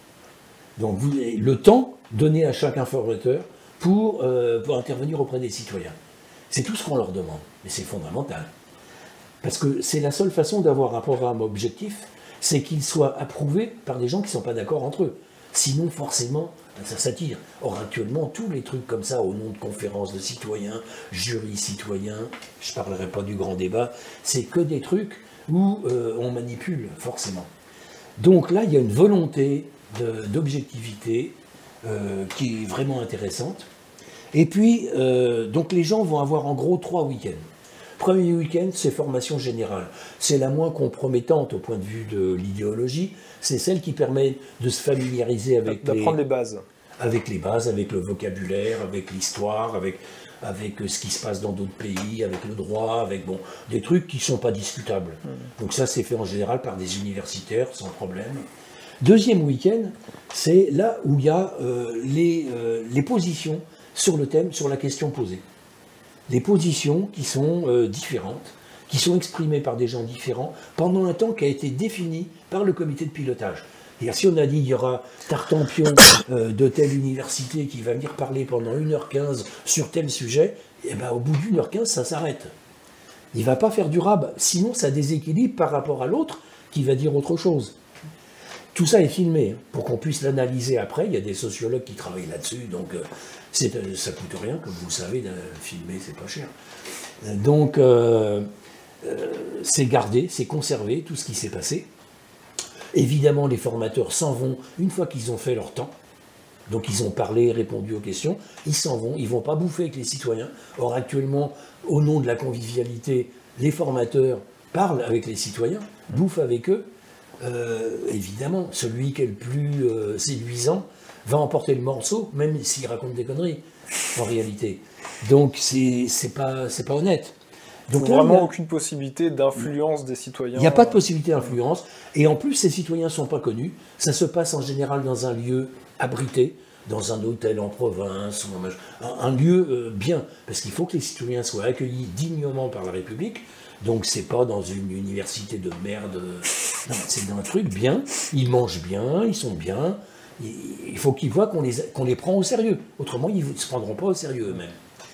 donc vous, le temps donné à chaque formateur pour, euh, pour intervenir auprès des citoyens. C'est tout ce qu'on leur demande, mais c'est fondamental. Parce que c'est la seule façon d'avoir un programme objectif, c'est qu'il soit approuvé par des gens qui ne sont pas d'accord entre eux. Sinon, forcément, ça s'attire. Or, actuellement, tous les trucs comme ça, au nom de conférences de citoyens, jurys citoyens, je ne parlerai pas du grand débat, c'est que des trucs où euh, on manipule, forcément. Donc là, il y a une volonté d'objectivité euh, qui est vraiment intéressante. Et puis, euh, donc les gens vont avoir en gros trois week-ends. Premier week-end, c'est formation générale. C'est la moins compromettante au point de vue de l'idéologie. C'est celle qui permet de se familiariser avec les... D'apprendre les bases. Avec les bases, avec le vocabulaire, avec l'histoire, avec, avec ce qui se passe dans d'autres pays, avec le droit, avec bon, des trucs qui ne sont pas discutables. Mmh. Donc ça, c'est fait en général par des universitaires, sans problème. Deuxième week-end, c'est là où il y a euh, les, euh, les positions sur le thème, sur la question posée. Des positions qui sont euh, différentes, qui sont exprimées par des gens différents, pendant un temps qui a été défini par le comité de pilotage. Et si on a dit il y aura Tartampion euh, de telle université qui va venir parler pendant une heure quinze sur tel sujet, et ben au bout d'une heure quinze, ça s'arrête. Il ne va pas faire durable, sinon ça déséquilibre par rapport à l'autre qui va dire autre chose. Tout ça est filmé, hein, pour qu'on puisse l'analyser après. Il y a des sociologues qui travaillent là-dessus, donc euh, c'est, euh, ça ne coûte rien, comme vous le savez, de filmer, c'est pas cher. Euh, donc euh, euh, c'est gardé, c'est conservé, tout ce qui s'est passé. Évidemment, les formateurs s'en vont une fois qu'ils ont fait leur temps. Donc ils ont parlé, répondu aux questions, ils s'en vont, ils ne vont pas bouffer avec les citoyens. Or actuellement, au nom de la convivialité, les formateurs parlent avec les citoyens, bouffent avec eux. Euh, évidemment, celui qui est le plus euh, séduisant va emporter le morceau, même s'il raconte des conneries, en réalité. Donc c'est c'est pas, c'est pas honnête. Donc là, vraiment il y a aucune possibilité d'influence des citoyens. Il n'y a pas de possibilité d'influence. Et en plus, ces citoyens ne sont pas connus. Ça se passe en général dans un lieu abrité, dans un hôtel en province, un, un lieu euh, bien. Parce qu'il faut que les citoyens soient accueillis dignement par la République. Donc c'est pas dans une université de merde. Non, c'est un truc bien. Ils mangent bien, ils sont bien. Il faut qu'ils voient qu'on les, qu'on les prend au sérieux. Autrement, ils ne se prendront pas au sérieux eux-mêmes.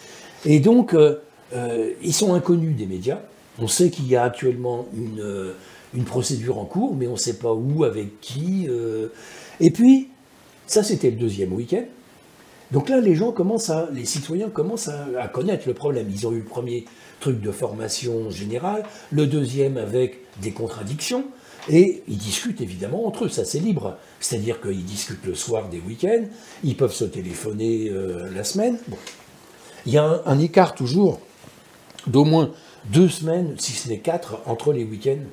Et donc... Euh, Euh, ils sont inconnus des médias. On sait qu'il y a actuellement une, euh, une procédure en cours, mais on ne sait pas où, avec qui. Euh... Et puis, ça c'était le deuxième week-end. Donc là, les gens commencent à, les citoyens commencent à, à connaître le problème. Ils ont eu le premier truc de formation générale, le deuxième avec des contradictions, et ils discutent évidemment entre eux, ça c'est libre. C'est-à-dire qu'ils discutent le soir des week-ends, ils peuvent se téléphoner euh, la semaine. Bon. Il y a un, un écart toujours d'au moins deux semaines, si ce n'est quatre, entre les week-ends,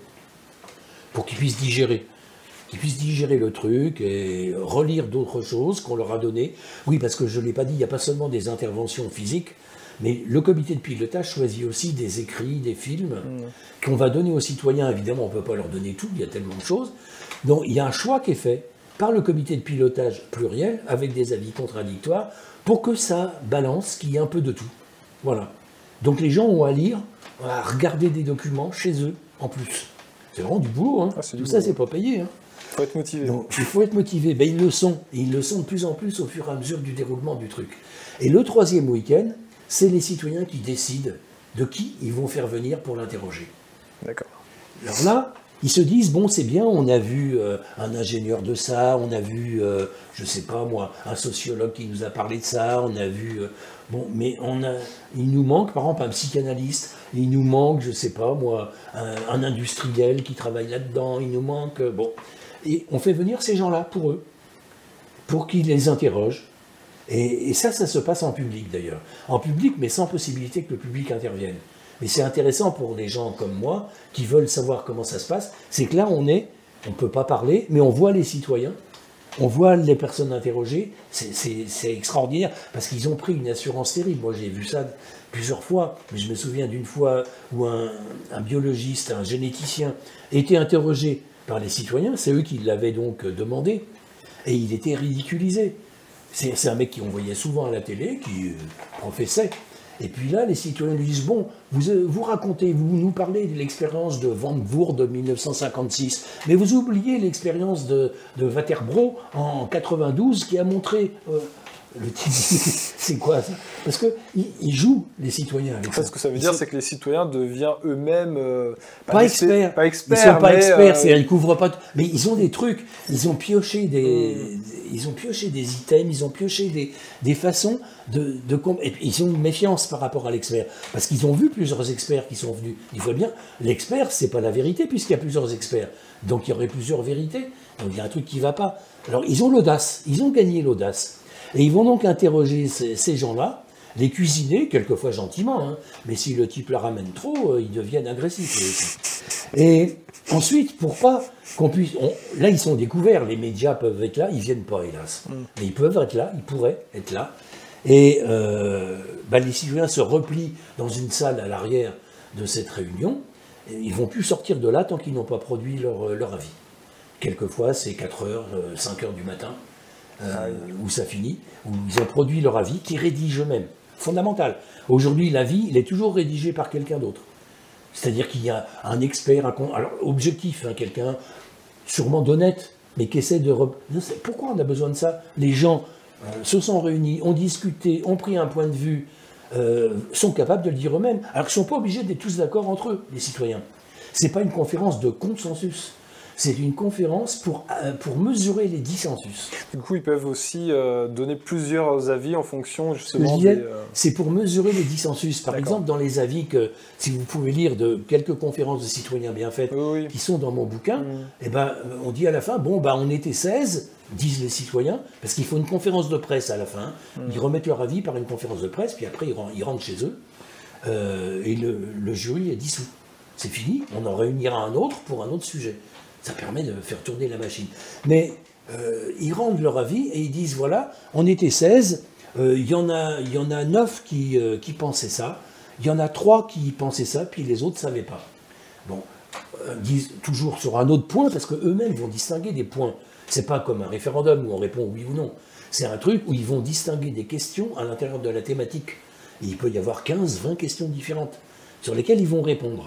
pour qu'ils puissent digérer. Qu'ils puissent digérer le truc et relire d'autres choses qu'on leur a données. Oui, parce que je ne l'ai pas dit, il n'y a pas seulement des interventions physiques, mais le comité de pilotage choisit aussi des écrits, des films, mmh. qu'on va donner aux citoyens. Évidemment, on ne peut pas leur donner tout, il y a tellement de choses. Donc il y a un choix qui est fait par le comité de pilotage pluriel, avec des avis contradictoires, pour que ça balance, qu'il y ait un peu de tout. Voilà. Donc les gens ont à lire, à regarder des documents chez eux, en plus. C'est vraiment du boulot, hein. Ah, tout ça, c'est pas payé. Hein. Il faut être motivé. Donc, il faut être motivé. Ben, ils le sont. Et ils le sont de plus en plus au fur et à mesure du déroulement du truc. Et le troisième week-end, c'est les citoyens qui décident de qui ils vont faire venir pour l'interroger. D'accord. Alors là, ils se disent, bon, c'est bien, on a vu euh, un ingénieur de ça, on a vu, euh, je sais pas moi, un sociologue qui nous a parlé de ça, on a vu... Euh, bon, mais on a, il nous manque, par exemple, un psychanalyste, il nous manque, je sais pas moi, un, un industriel qui travaille là-dedans, il nous manque... Euh, bon, et on fait venir ces gens-là pour eux, pour qu'ils les interrogent. Et, et ça, ça se passe en public d'ailleurs. En public, mais sans possibilité que le public intervienne. Mais c'est intéressant pour des gens comme moi qui veulent savoir comment ça se passe. C'est que là, on est, on ne peut pas parler, mais on voit les citoyens, on voit les personnes interrogées. C'est extraordinaire parce qu'ils ont pris une assurance terrible. Moi, j'ai vu ça plusieurs fois, mais je me souviens d'une fois où un, un biologiste, un généticien était interrogé par les citoyens. C'est eux qui l'avaient donc demandé et il était ridiculisé. C'est un mec qu'on voyait souvent à la télé, qui euh, professait. Et puis là, les citoyens lui disent, bon, vous, vous racontez, vous nous parlez de l'expérience de Van Voorde de mille neuf cent cinquante-six, mais vous oubliez l'expérience de, de Waterbro en quatre-vingt-douze qui a montré... Euh, le type, c'est quoi ça? Parce qu'ils ils jouent, les citoyens, avec ça. Ce que ça veut dire, c'est que les citoyens deviennent eux-mêmes... Euh, pas, pas experts. Pas experts. Ils ne sont pas mais, experts, euh... ils ne couvrent pas... Mais ils ont des trucs, ils ont pioché des... Mmh. Ils ont pioché des items, ils ont pioché des, des façons de... de et puis, ils ont une méfiance par rapport à l'expert. Parce qu'ils ont vu plusieurs experts qui sont venus. Il faut bien, l'expert, c'est pas la vérité, puisqu'il y a plusieurs experts. Donc il y aurait plusieurs vérités. Donc il y a un truc qui ne va pas. Alors ils ont l'audace, ils ont gagné l'audace. Et ils vont donc interroger ces, ces gens-là, les cuisiner, quelquefois gentiment, hein, mais si le type la ramène trop, euh, ils deviennent agressifs. Et ensuite, pour pas qu'on puisse... On, là, ils sont découverts, les médias peuvent être là, ils ne viennent pas, hélas. Mm. Mais ils peuvent être là, ils pourraient être là. Et euh, bah, les citoyens se replient dans une salle à l'arrière de cette réunion, et ils ne vont plus sortir de là tant qu'ils n'ont pas produit leur, leur avis. Quelquefois, c'est quatre heures, cinq heures du matin. Euh, où ça finit, où ils ont produit leur avis, qui rédigent eux-mêmes. Fondamental. Aujourd'hui, l'avis, il est toujours rédigé par quelqu'un d'autre. C'est-à-dire qu'il y a un expert, un, alors objectif, hein, quelqu'un sûrement d'honnête, mais qui essaie de... Rep... Pourquoi on a besoin de ça? Les gens euh, se sont réunis, ont discuté, ont pris un point de vue, euh, sont capables de le dire eux-mêmes, alors qu'ils ne sont pas obligés d'être tous d'accord entre eux, les citoyens. Ce n'est pas une conférence de consensus. C'est une conférence pour, euh, pour mesurer les dissensus. Du coup, ils peuvent aussi euh, donner plusieurs avis en fonction justement Ce que je disais, des... Euh... c'est pour mesurer les dissensus. Par exemple, dans les avis que, si vous pouvez lire de quelques conférences de citoyens bien faites, oui, oui. qui sont dans mon bouquin, mmh. eh ben, on dit à la fin, bon, ben, on était seize, disent les citoyens, parce qu'il faut une conférence de presse à la fin. Mmh. Ils remettent leur avis par une conférence de presse, puis après, ils rentrent chez eux, euh, et le, le jury est dissous. C'est fini, on en réunira un autre pour un autre sujet. Ça permet de faire tourner la machine. Mais euh, ils rendent leur avis et ils disent, voilà, on était seize, il euh, y, y en a neuf qui, euh, qui pensaient ça, il y en a trois qui pensaient ça, puis les autres ne savaient pas. Bon, euh, disent toujours sur un autre point, parce qu'eux-mêmes vont distinguer des points. C'est pas comme un référendum où on répond oui ou non. C'est un truc où ils vont distinguer des questions à l'intérieur de la thématique. Et il peut y avoir quinze, vingt questions différentes sur lesquelles ils vont répondre.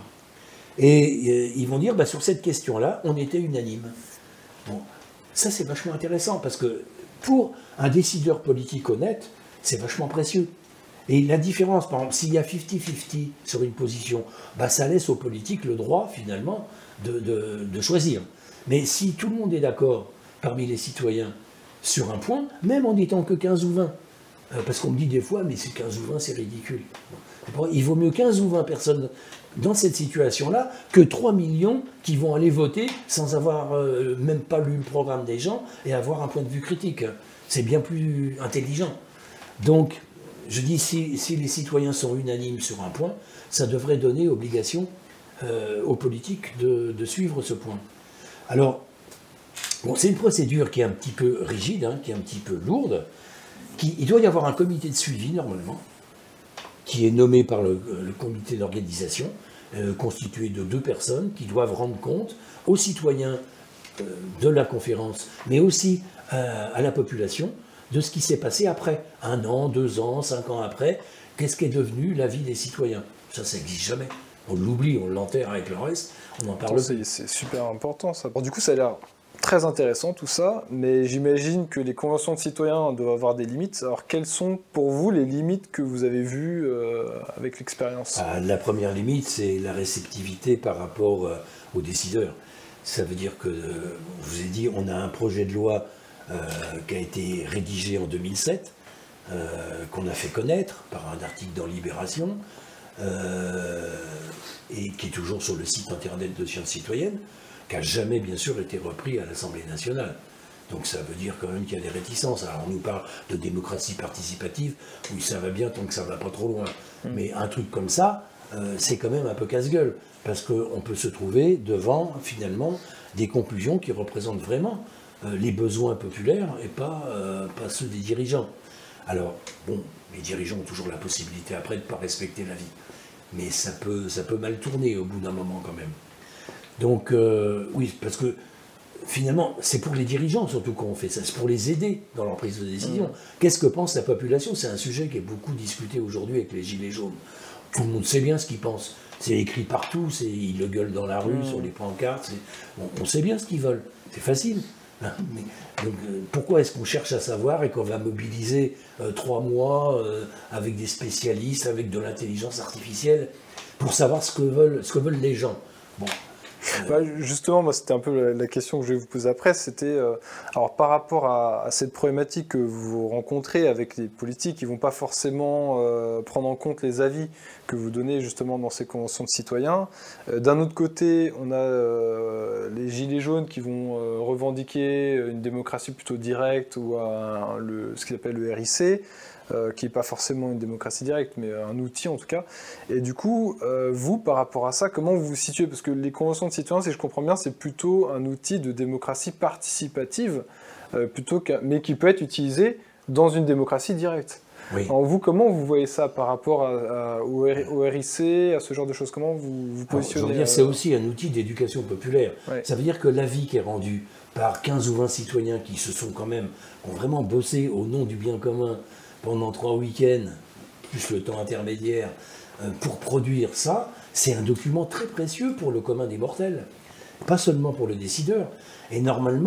Et euh, ils vont dire, bah, sur cette question-là, on était unanime. Bon, ça c'est vachement intéressant, parce que pour un décideur politique honnête, c'est vachement précieux. Et la différence, par exemple, s'il y a cinquante cinquante sur une position, bah, ça laisse aux politiques le droit, finalement, de, de, de choisir. Mais si tout le monde est d'accord, parmi les citoyens, sur un point, même en n'étant que quinze ou vingt, euh, parce qu'on me dit des fois, mais c'est quinze ou vingt, c'est ridicule. Bon, il vaut mieux quinze ou vingt personnes dans cette situation-là que trois millions qui vont aller voter sans avoir euh, même pas lu le programme des gens et avoir un point de vue critique. C'est bien plus intelligent. Donc, je dis, si, si les citoyens sont unanimes sur un point, ça devrait donner obligation euh, aux politiques de, de suivre ce point. Alors, bon, c'est une procédure qui est un petit peu rigide, hein, qui est un petit peu lourde. Qui, il doit y avoir un comité de suivi, normalement, qui est nommé par le, le comité d'organisation, euh, constitué de deux personnes qui doivent rendre compte aux citoyens euh, de la conférence, mais aussi euh, à la population, de ce qui s'est passé après. Un an, deux ans, cinq ans après, qu'est-ce qu'est devenu la vie des citoyens? Ça, ça n'existe jamais. On l'oublie, on l'enterre avec le reste, on en parle. C'est super important, ça. Bon, du coup, ça a l'air très intéressant tout ça, mais j'imagine que les conventions de citoyens doivent avoir des limites. Alors quelles sont pour vous les limites que vous avez vues euh, avec l'expérience? Ah, la première limite, c'est la réceptivité par rapport euh, aux décideurs. Ça veut dire que, euh, je vous ai dit, on a un projet de loi euh, qui a été rédigé en deux mille sept, euh, qu'on a fait connaître par un article dans Libération, euh, et qui est toujours sur le site internet de Sciences Citoyennes, qui n'a jamais, bien sûr, été repris à l'Assemblée nationale. Donc ça veut dire quand même qu'il y a des réticences. Alors on nous parle de démocratie participative, oui, ça va bien tant que ça ne va pas trop loin. Mmh. Mais un truc comme ça, euh, c'est quand même un peu casse-gueule, parce qu'on peut se trouver devant, finalement, des conclusions qui représentent vraiment euh, les besoins populaires et pas, euh, pas ceux des dirigeants. Alors, bon, les dirigeants ont toujours la possibilité après de ne pas respecter la vie. Mais ça peut, ça peut mal tourner au bout d'un moment quand même. Donc, euh, oui, parce que finalement, c'est pour les dirigeants surtout qu'on fait ça, c'est pour les aider dans leur prise de décision. Mmh. Qu'est-ce que pense la population? C'est un sujet qui est beaucoup discuté aujourd'hui avec les Gilets jaunes. Tout le monde sait bien ce qu'ils pensent. C'est écrit partout, ils le gueulent dans la rue, mmh. sur les pancartes. Bon, on sait bien ce qu'ils veulent, c'est facile. Hein, mais, donc, euh, pourquoi est-ce qu'on cherche à savoir et qu'on va mobiliser euh, trois mois euh, avec des spécialistes, avec de l'intelligence artificielle, pour savoir ce que veulent, ce que veulent les gens? Bon. Bah, justement, moi, c'était un peu la, la question que je vais vous poser après. C'était, euh, alors, par rapport à, à cette problématique que vous rencontrez avec les politiques, qui ne vont pas forcément euh, prendre en compte les avis que vous donnez justement dans ces conventions de citoyens. Euh, D'un autre côté, on a euh, les Gilets jaunes qui vont euh, revendiquer une démocratie plutôt directe ou un, le, ce qu'ils appellent le R I C. Euh, qui n'est pas forcément une démocratie directe, mais un outil en tout cas. Et du coup, euh, vous, par rapport à ça, comment vous vous situez? Parce que les conventions de citoyens, si je comprends bien, c'est plutôt un outil de démocratie participative, euh, plutôt qu', mais qui peut être utilisé dans une démocratie directe. Oui. Alors vous, comment vous voyez ça par rapport à, à, au, au R I C, à ce genre de choses? Comment vous vous positionnez? Alors, je veux dire, c'est aussi un outil d'éducation populaire. Ouais. Ça veut dire que l'avis qui est rendu par quinze ou vingt citoyens qui se sont quand même, ont vraiment bossé au nom du bien commun, pendant trois week-ends, plus le temps intermédiaire, euh, pour produire ça, c'est un document très précieux pour le commun des mortels. Pas seulement pour le décideur. Et normalement,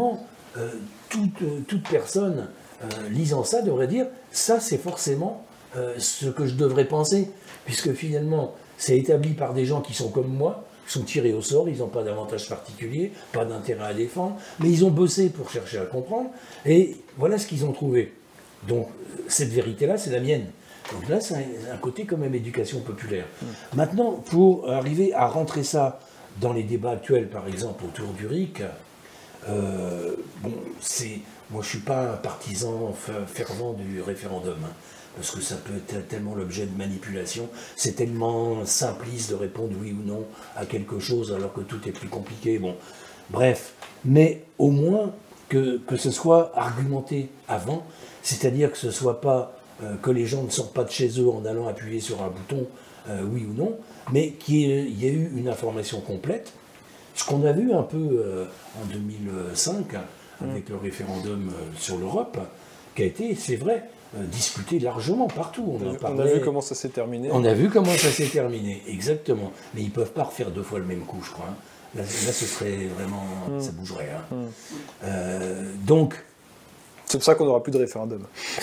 euh, toute, euh, toute personne euh, lisant ça devrait dire ça c'est forcément euh, ce que je devrais penser, puisque finalement c'est établi par des gens qui sont comme moi, qui sont tirés au sort, ils n'ont pas d'avantage particulier, pas d'intérêt à défendre, mais ils ont bossé pour chercher à comprendre, et voilà ce qu'ils ont trouvé. Donc cette vérité-là, c'est la mienne. Donc là, c'est un, un côté quand même éducation populaire. Mmh. Maintenant, pour arriver à rentrer ça dans les débats actuels, par exemple, autour du R I C, euh, bon, c'est, moi je ne suis pas un partisan fervent du référendum, hein, parce que ça peut être tellement l'objet de manipulation, c'est tellement simpliste de répondre oui ou non à quelque chose alors que tout est plus compliqué. Bon, bref, mais au moins que, que ce soit argumenté avant, c'est-à-dire que ce ne soit pas euh, que les gens ne sortent pas de chez eux en allant appuyer sur un bouton euh, oui ou non, mais qu'il y ait, il y ait eu une information complète. Ce qu'on a vu un peu euh, en deux mille cinq avec mmh. le référendum euh, sur l'Europe, qui a été, c'est vrai, euh, discuté largement partout. On, on, en parlait, on a vu comment ça s'est terminé. On a vu comment ça s'est terminé, exactement. Mais ils ne peuvent pas refaire deux fois le même coup, je crois. Hein. Là, là, ce serait vraiment... Mmh. Ça bougerait. Hein. Mmh. Euh, donc... C'est pour ça qu'on n'aura plus de référendum.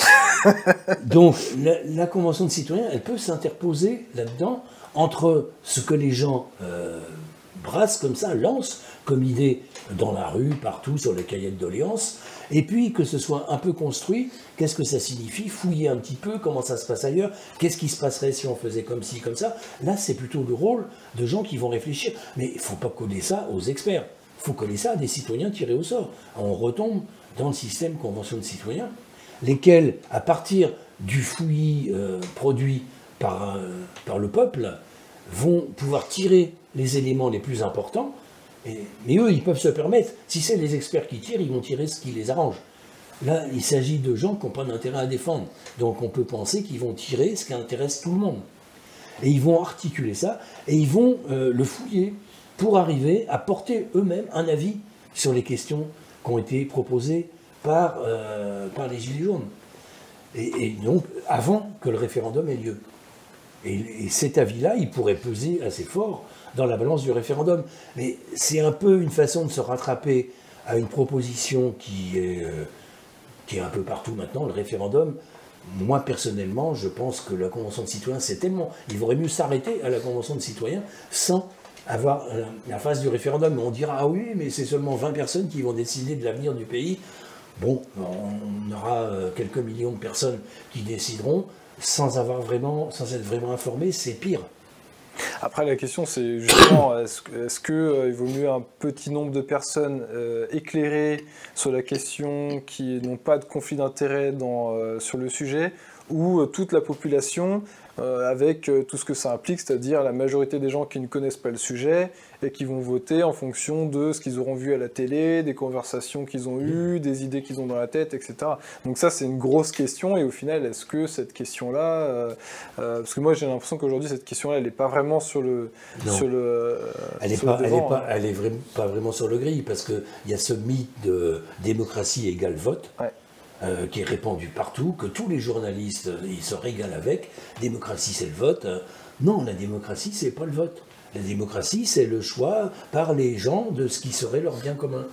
Donc, la, la Convention de citoyens, elle peut s'interposer là-dedans entre ce que les gens euh, brassent comme ça, lancent comme idée dans la rue, partout, sur les cahiers de doléances, et puis que ce soit un peu construit, qu'est-ce que ça signifie, fouiller un petit peu, comment ça se passe ailleurs, qu'est-ce qui se passerait si on faisait comme ci, comme ça. Là, c'est plutôt le rôle de gens qui vont réfléchir. Mais il ne faut pas coller ça aux experts, il faut coller ça à des citoyens tirés au sort. On retombe dans le système Convention de citoyens, lesquels, à partir du fouillis euh, produit par, euh, par le peuple, vont pouvoir tirer les éléments les plus importants, et, mais eux, ils peuvent se permettre, si c'est les experts qui tirent, ils vont tirer ce qui les arrange. Là, il s'agit de gens qui n'ont pas d'intérêt à défendre, donc on peut penser qu'ils vont tirer ce qui intéresse tout le monde. Et ils vont articuler ça, et ils vont euh, le fouiller pour arriver à porter eux-mêmes un avis sur les questions qui ont été proposées par, euh, par les Gilets jaunes. Et, et donc, avant que le référendum ait lieu. Et, et cet avis-là, il pourrait peser assez fort dans la balance du référendum. Mais c'est un peu une façon de se rattraper à une proposition qui est, euh, qui est un peu partout maintenant, le référendum. Moi, personnellement, je pense que la Convention de citoyens, c'est tellement... Il vaudrait mieux s'arrêter à la Convention de citoyens sans avoir la phase du référendum. On dira, ah oui, mais c'est seulement vingt personnes qui vont décider de l'avenir du pays. Bon, on aura quelques millions de personnes qui décideront sans avoir vraiment, sans être vraiment informés, c'est pire. Après, la question, c'est justement, est-ce est-ce qu'il euh, vaut mieux un petit nombre de personnes euh, éclairées sur la question, qui n'ont pas de conflit d'intérêt euh, sur le sujet, ou euh, toute la population euh, avec euh, tout ce que ça implique, c'est-à-dire la majorité des gens qui ne connaissent pas le sujet et qui vont voter en fonction de ce qu'ils auront vu à la télé, des conversations qu'ils ont eues, des idées qu'ils ont dans la tête, et cetera. Donc ça, c'est une grosse question, et au final, est-ce que cette question-là... Euh, euh, parce que moi, j'ai l'impression qu'aujourd'hui, cette question-là, elle n'est pas vraiment sur le... Sur le euh, elle n'est pas, devant, pas, hein. vraiment, pas vraiment sur le grill, parce qu'il y a ce mythe de démocratie égale vote. Ouais. Euh, qui est répandu partout, que tous les journalistes ils se régalent avec. Démocratie, c'est le vote. Non, la démocratie, c'est pas le vote. La démocratie, c'est le choix par les gens de ce qui serait leur bien commun.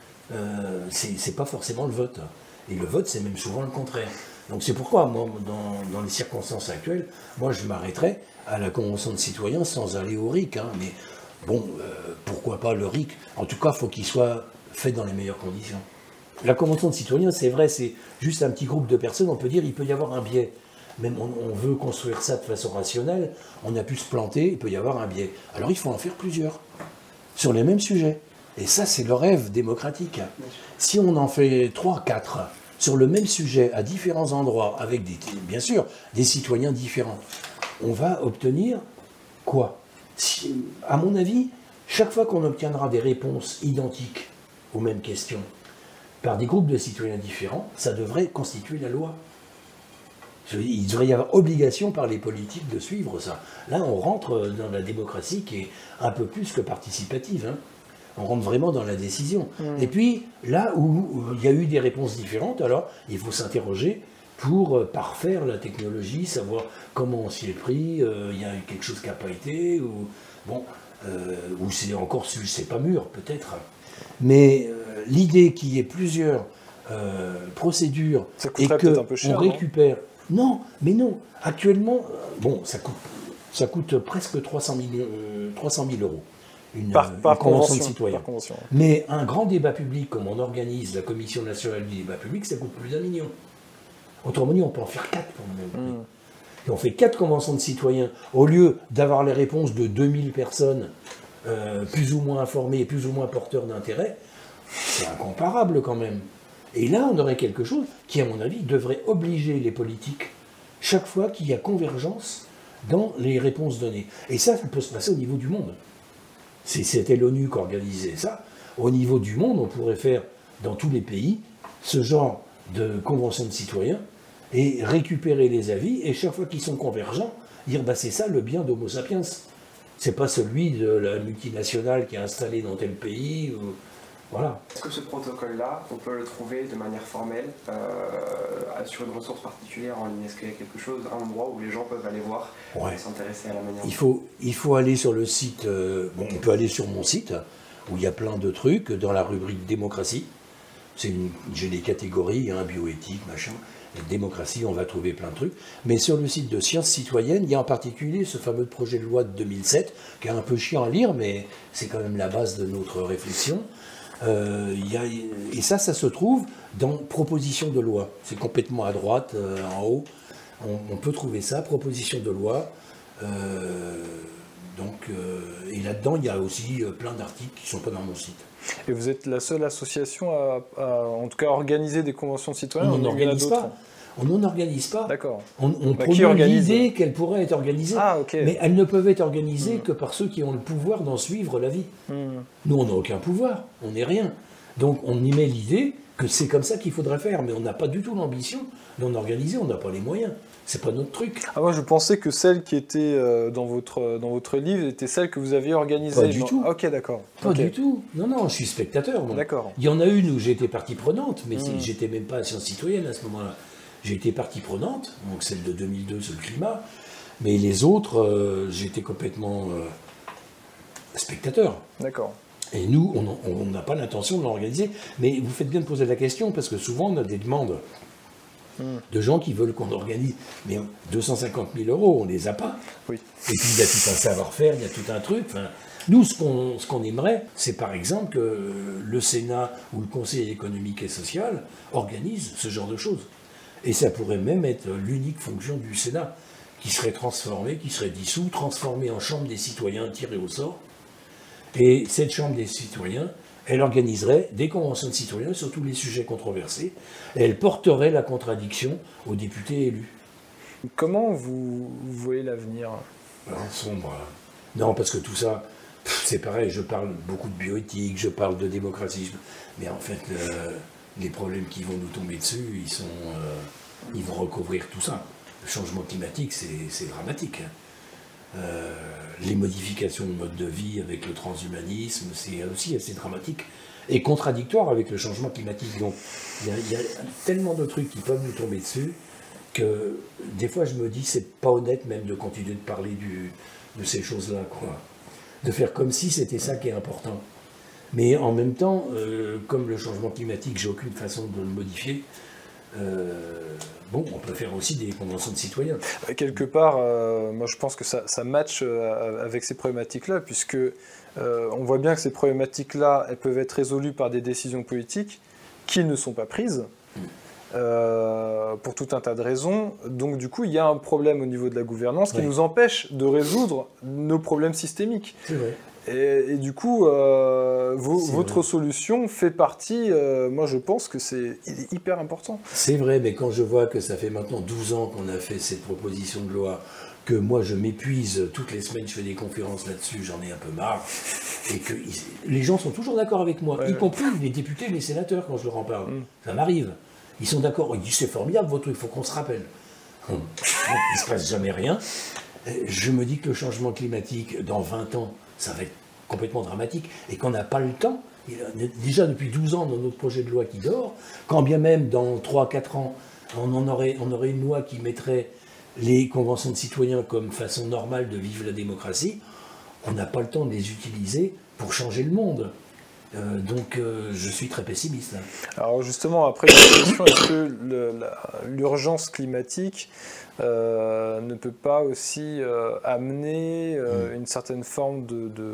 Euh, c'est pas forcément le vote. Et le vote, c'est même souvent le contraire. Donc c'est pourquoi, moi, dans, dans les circonstances actuelles, moi, je m'arrêterais à la Convention de citoyens sans aller au R I C. Hein. Mais bon, euh, pourquoi pas le R I C? En tout cas, il faut qu'il soit fait dans les meilleures conditions. La Convention de citoyens, c'est vrai, c'est juste un petit groupe de personnes, on peut dire il peut y avoir un biais. Même on, on veut construire ça de façon rationnelle, on a pu se planter, il peut y avoir un biais. Alors il faut en faire plusieurs, sur les mêmes sujets. Et ça, c'est le rêve démocratique. Si on en fait trois, quatre, sur le même sujet, à différents endroits, avec des, bien sûr des citoyens différents, on va obtenir quoi? Si, à mon avis, chaque fois qu'on obtiendra des réponses identiques aux mêmes questions, par des groupes de citoyens différents, ça devrait constituer la loi. Il devrait y avoir obligation par les politiques de suivre ça. Là, on rentre dans la démocratie qui est un peu plus que participative. Hein. On rentre vraiment dans la décision. Mmh. Et puis, là où il y a eu des réponses différentes, alors il faut s'interroger pour parfaire la technologie, savoir comment on s'y est pris, euh, il y a quelque chose qui n'a pas été, ou, bon, euh, ou c'est encore, c'est pas mûr, peut-être. Mais... Euh, l'idée qu'il y ait plusieurs euh, procédures ça et un peu cher, qu'on récupère... Non, non, mais non. Actuellement, bon, ça coûte, ça coûte presque trois cent mille euros. Une, par, par une convention, convention de citoyens. Par convention. Mais un grand débat public, comme on organise la Commission nationale du débat public, ça coûte plus d'un million. Autrement dit, on peut en faire quatre pour le même prix. Mmh. Et on fait quatre conventions de citoyens. Au lieu d'avoir les réponses de deux mille personnes, euh, plus ou moins informées, plus ou moins porteurs d'intérêt, c'est incomparable quand même. Et là, on aurait quelque chose qui, à mon avis, devrait obliger les politiques, chaque fois qu'il y a convergence dans les réponses données. Et ça, ça peut se passer au niveau du monde. Si c'était l'ONU qui organisait ça, au niveau du monde, on pourrait faire, dans tous les pays, ce genre de convention de citoyens et récupérer les avis, et chaque fois qu'ils sont convergents, dire bah, c'est ça le bien d'Homo sapiens. C'est pas celui de la multinationale qui est installée dans tel pays. Ou... Voilà. Est-ce que ce protocole-là, on peut le trouver de manière formelle euh, sur une ressource particulière en ligne? Est-ce qu'il y a quelque chose, un endroit où les gens peuvent aller voir ouais. et s'intéresser à la manière il faut, il faut aller sur le site, euh, bon, on peut aller sur mon site, où il y a plein de trucs, dans la rubrique démocratie. J'ai des catégories, hein, bioéthique, machin. Et démocratie, on va trouver plein de trucs. Mais sur le site de Sciences Citoyennes, il y a en particulier ce fameux projet de loi de deux mille sept, qui est un peu chiant à lire, mais c'est quand même la base de notre réflexion. Euh, y a, et ça, ça se trouve dans proposition de loi. C'est complètement à droite, euh, en haut. On, on peut trouver ça, proposition de loi. Euh, donc, euh, et là-dedans, il y a aussi euh, plein d'articles qui ne sont pas dans mon site. Et vous êtes la seule association à, à en tout cas, organiser des conventions de citoyens? On n'en organise pas. On n'en organise pas. D'accord. On, on bah, promeut l'idée qu'elles pourraient être organisées, ah, okay. mais elles ne peuvent être organisées mmh. que par ceux qui ont le pouvoir d'en suivre la vie. Mmh. Nous, on n'a aucun pouvoir, on n'est rien. Donc on y met l'idée que c'est comme ça qu'il faudrait faire, mais on n'a pas du tout l'ambition d'en organiser, on n'a pas les moyens. C'est pas notre truc. Ah, moi, je pensais que celle qui était euh, dans, votre, dans votre livre était celle que vous aviez organisée. Pas du dans... tout. Ah, ok, d'accord. Pas okay. du tout. Non, non, je suis spectateur. D'accord. Il y en a une où j'étais partie prenante, mais mmh. j'étais même pas à Sciences Citoyennes à ce moment-là. J'ai été partie prenante, donc celle de deux mille deux sur le climat, mais les autres, euh, j'étais complètement euh, spectateur. D'accord. Et nous, on n'a pas l'intention de l'organiser, mais vous faites bien de poser la question, parce que souvent on a des demandes mmh. de gens qui veulent qu'on organise, mais deux cent cinquante mille euros, on ne les a pas. Oui. Et puis il y a tout un savoir-faire, il y a tout un truc. Enfin, nous, ce qu'on ce qu'on aimerait, c'est par exemple que le Sénat ou le Conseil économique et social organise ce genre de choses. Et ça pourrait même être l'unique fonction du Sénat, qui serait transformé, qui serait dissous, transformé en chambre des citoyens tirés au sort. Et cette chambre des citoyens, elle organiserait des conventions de citoyens sur tous les sujets controversés, et elle porterait la contradiction aux députés élus. Comment vous, vous voyez l'avenir? Sombre. Non, parce que tout ça, c'est pareil, je parle beaucoup de bioéthique, je parle de démocratie, mais en fait... Euh, les problèmes qui vont nous tomber dessus, ils, sont, euh, ils vont recouvrir tout ça. Le changement climatique, c'est dramatique. Hein. Euh, les modifications de mode de vie avec le transhumanisme, c'est aussi assez dramatique et contradictoire avec le changement climatique. Donc, il y, y a tellement de trucs qui peuvent nous tomber dessus que des fois, je me dis, c'est pas honnête même de continuer de parler du, de ces choses-là, quoi. De faire comme si c'était ça qui est important. Mais en même temps, euh, comme le changement climatique, j'ai aucune façon de le modifier, euh, bon, on peut faire aussi des conventions de citoyens. Quelque part, euh, moi je pense que ça, ça matche euh, avec ces problématiques-là, puisque euh, on voit bien que ces problématiques-là, elles peuvent être résolues par des décisions politiques qui ne sont pas prises, euh, pour tout un tas de raisons. Donc du coup, il y a un problème au niveau de la gouvernance qui ouais. nous empêche de résoudre nos problèmes systémiques. C'est vrai. Et, et du coup, euh, vos, votre vrai. solution fait partie, euh, moi je pense que c'est hyper important. C'est vrai, mais quand je vois que ça fait maintenant douze ans qu'on a fait cette proposition de loi, que moi je m'épuise, toutes les semaines je fais des conférences là-dessus, j'en ai un peu marre, et que ils, les gens sont toujours d'accord avec moi, ouais, y compris les députés, les sénateurs quand je leur en parle. Mm. Ça m'arrive. Ils sont d'accord, ils disent c'est formidable votre truc, il faut qu'on se rappelle. Hum. Il ne se passe jamais rien. Je me dis que le changement climatique, dans vingt ans, ça va être complètement dramatique, et qu'on n'a pas le temps. Il a déjà depuis douze ans dans notre projet de loi qui dort, quand bien même dans trois à quatre ans, on, en aurait, on aurait une loi qui mettrait les conventions de citoyens comme façon normale de vivre la démocratie, on n'a pas le temps de les utiliser pour changer le monde. Euh, donc euh, je suis très pessimiste. Alors justement, après la question, est-ce que le, la, l'urgence climatique euh, ne peut pas aussi euh, amener euh, mmh. une certaine forme de, de,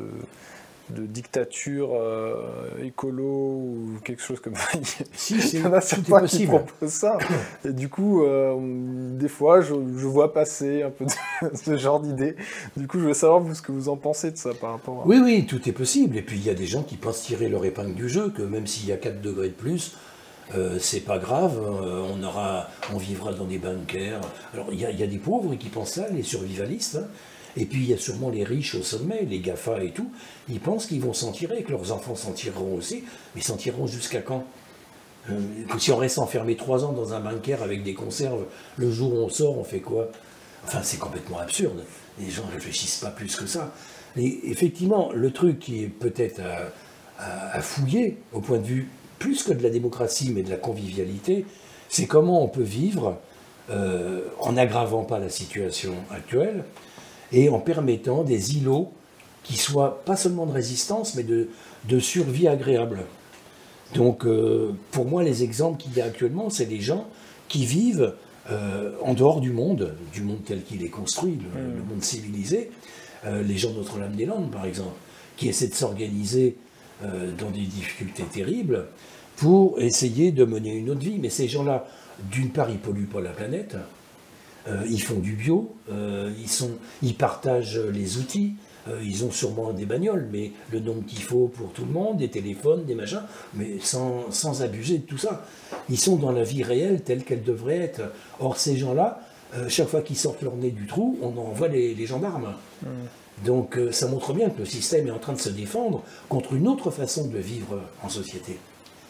de dictature euh, écolo ou quelque chose comme ça? Si, c'est, il y en a certains qui proposent ça. Et du coup, euh, des fois, je, je vois passer un peu de, ce genre d'idée. Du coup, je veux savoir vous, ce que vous en pensez de ça par rapport à... Oui, oui, tout est possible. Et puis, il y a des gens qui pensent tirer leur épingle du jeu, que même s'il y a quatre degrés de plus, euh, c'est pas grave, euh, on, aura, on vivra dans des bunkers. Alors, il y a, il y a des pauvres qui pensent ça, les survivalistes, hein. Et puis il y a sûrement les riches au sommet, les GAFA et tout, ils pensent qu'ils vont s'en tirer, que leurs enfants s'en tireront aussi, mais s'en tireront jusqu'à quand? euh, Si on reste enfermé trois ans dans un bunker avec des conserves, le jour où on sort, on fait quoi? Enfin, c'est complètement absurde. Les gens ne réfléchissent pas plus que ça. Et effectivement, le truc qui est peut-être à, à, à fouiller, au point de vue plus que de la démocratie, mais de la convivialité, c'est comment on peut vivre euh, en n'aggravant pas la situation actuelle, et en permettant des îlots qui soient pas seulement de résistance, mais de, de survie agréable. Donc, euh, pour moi, les exemples qu'il y a actuellement, c'est des gens qui vivent euh, en dehors du monde, du monde tel qu'il est construit, le, mmh. le monde civilisé. Euh, les gens de Notre-Dame-des-Landes, par exemple, qui essaient de s'organiser euh, dans des difficultés terribles pour essayer de mener une autre vie. Mais ces gens-là, d'une part, ils ne polluent pas la planète. Euh, ils font du bio, euh, ils, sont, ils partagent les outils, euh, ils ont sûrement des bagnoles, mais le nombre qu'il faut pour tout le monde, des téléphones, des machins, mais sans, sans abuser de tout ça. Ils sont dans la vie réelle telle qu'elle devrait être. Or, ces gens-là, euh, chaque fois qu'ils sortent leur nez du trou, on envoie les, les gendarmes. Mmh. Donc euh, ça montre bien que le système est en train de se défendre contre une autre façon de vivre en société.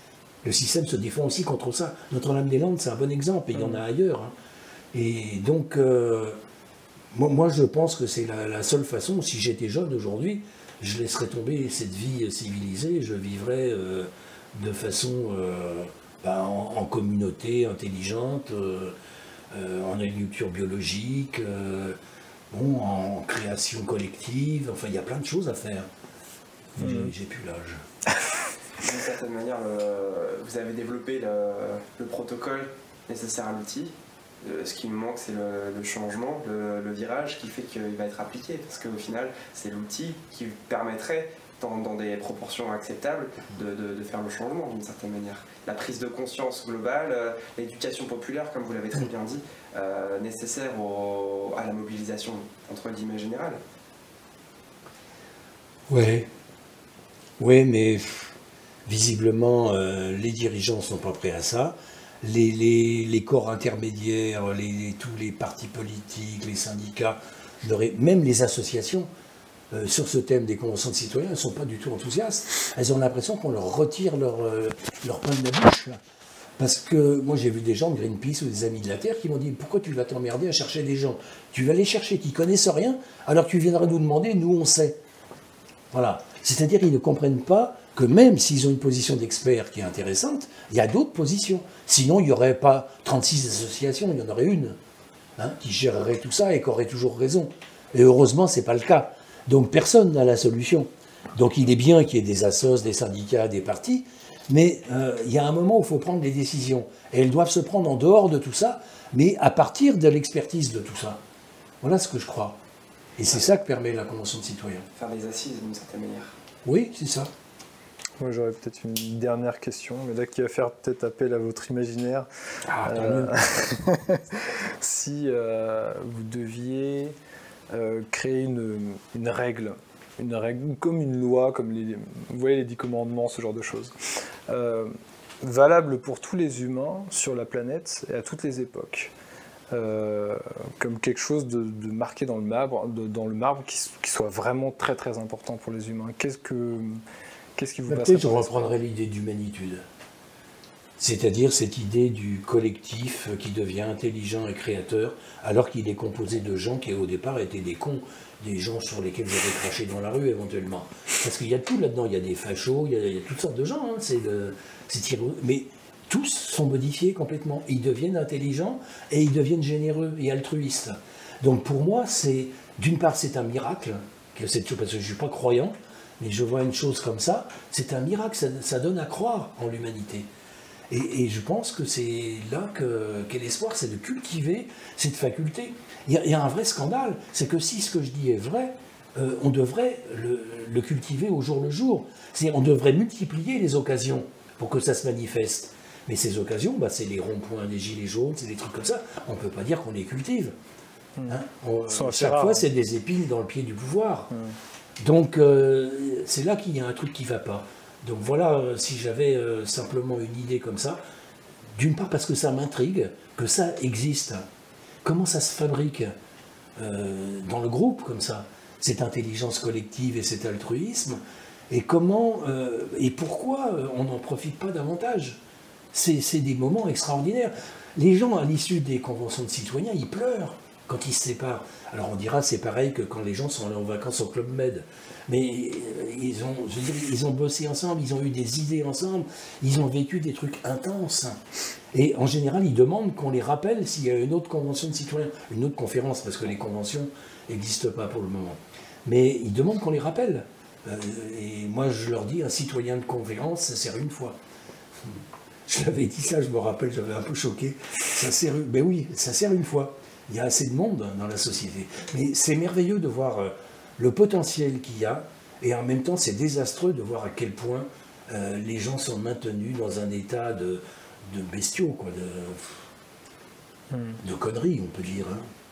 Le système se défend aussi contre ça. Notre-Dame-des-Landes, c'est un bon exemple, et il y en a ailleurs, hein. Et donc, euh, moi, moi, je pense que c'est la, la seule façon, si j'étais jeune aujourd'hui, je laisserais tomber cette vie civilisée, je vivrais euh, de façon euh, ben, en, en communauté intelligente, euh, euh, en agriculture biologique, euh, bon, en création collective, enfin, il y a plein de choses à faire. Mmh. J'ai, j'ai plus l'âge. D'une certaine manière, le, vous avez développé le, le protocole nécessaire à l'outil. Ce qui me manque, c'est le, le changement, le, le virage qui fait qu'il va être appliqué. Parce qu'au final, c'est l'outil qui permettrait, dans, dans des proportions acceptables, de, de, de faire le changement d'une certaine manière. La prise de conscience globale, euh, l'éducation populaire, comme vous l'avez très bien dit, euh, nécessaire au, à la mobilisation, entre guillemets, générale. Oui, oui, mais visiblement, euh, les dirigeants ne sont pas prêts à ça. Les, les, les corps intermédiaires, les, les, tous les partis politiques, les syndicats, même les associations, euh, sur ce thème des conventions de citoyens, elles ne sont pas du tout enthousiastes. Elles ont l'impression qu'on leur retire leur, euh, leur pain de la bouche. Là. Parce que moi j'ai vu des gens de Greenpeace ou des Amis de la Terre qui m'ont dit « Pourquoi tu vas t'emmerder à chercher des gens? Tu vas les chercher qui ne connaissent rien, alors tu viendras nous demander, nous on sait. » Voilà. C'est-à-dire qu'ils ne comprennent pas que même s'ils ont une position d'expert qui est intéressante, il y a d'autres positions. Sinon, il n'y aurait pas trente-six associations, il y en aurait une hein, qui gérerait tout ça et qui aurait toujours raison. Et heureusement, ce n'est pas le cas. Donc personne n'a la solution. Donc il est bien qu'il y ait des assos, des syndicats, des partis, mais euh, il y a un moment où il faut prendre des décisions. Et elles doivent se prendre en dehors de tout ça, mais à partir de l'expertise de tout ça. Voilà ce que je crois. Et c'est ça que permet la Convention de citoyens. Faire des assises d'une certaine manière. Oui, c'est ça. Moi, j'aurais peut-être une dernière question, mais là qui va faire peut-être appel à votre imaginaire. Ah, tant euh, mieux. Si euh, vous deviez euh, créer une, une règle, une règle comme une loi, comme les, vous voyez les dix commandements, ce genre de choses, euh, valable pour tous les humains sur la planète et à toutes les époques. Euh, comme quelque chose de, de marqué dans le marbre, de, dans le marbre qui, qui soit vraiment très très important pour les humains. Qu'est-ce que Qu'est-ce qui vous passe? Peut-être je reprendrai l'idée d'humanitude. C'est-à-dire cette idée du collectif qui devient intelligent et créateur, alors qu'il est composé de gens qui au départ étaient des cons, des gens sur lesquels j'aurais craché dans la rue éventuellement. Parce qu'il y a tout là-dedans, il y a des fachos, il y a, il y a toutes sortes de gens, hein, c'est le, c'est tiré, mais tous sont modifiés complètement. Ils deviennent intelligents et ils deviennent généreux et altruistes. Donc pour moi, c'est d'une part c'est un miracle, que cette chose, parce que je ne suis pas croyant, Mais je vois une chose comme ça, c'est un miracle, ça, ça donne à croire en l'humanité. Et, et je pense que c'est là que, qu'est l'espoir, c'est de cultiver cette faculté. Il y a, il y a un vrai scandale, c'est que si ce que je dis est vrai, euh, on devrait le, le cultiver au jour le jour. C'est-à-dire on devrait multiplier les occasions pour que ça se manifeste. Mais ces occasions, bah, c'est les ronds-points des gilets jaunes, c'est des trucs comme ça. On ne peut pas dire qu'on les cultive. Hein, on, chaque rares, fois, hein. c'est des épines dans le pied du pouvoir. Mmh. Donc, euh, c'est là qu'il y a un truc qui ne va pas. Donc voilà, euh, si j'avais euh, simplement une idée comme ça, d'une part parce que ça m'intrigue, que ça existe. Comment ça se fabrique euh, dans le groupe comme ça, cette intelligence collective et cet altruisme, et comment euh, et pourquoi euh, on n'en profite pas davantage. C'est, c'est des moments extraordinaires. Les gens, à l'issue des conventions de citoyens, ils pleurent quand ils se séparent. Alors on dira c'est pareil que quand les gens sont allés en vacances au Club Med. Mais ils ont, je veux dire, ils ont bossé ensemble, ils ont eu des idées ensemble, ils ont vécu des trucs intenses. Et en général, ils demandent qu'on les rappelle s'il y a une autre convention de citoyens, une autre conférence, parce que les conventions n'existent pas pour le moment. Mais ils demandent qu'on les rappelle. Euh, et moi, je leur dis, un citoyen de conférence, ça sert une fois. Je l'avais dit ça, je me rappelle, j'avais un peu choqué. Ça sert, ben oui, ça sert une fois. Il y a assez de monde dans la société. Mais c'est merveilleux de voir euh, le potentiel qu'il y a, et en même temps, c'est désastreux de voir à quel point euh, les gens sont maintenus dans un état de, de bestiaux, quoi, de, mm. de conneries, on peut dire. Hein.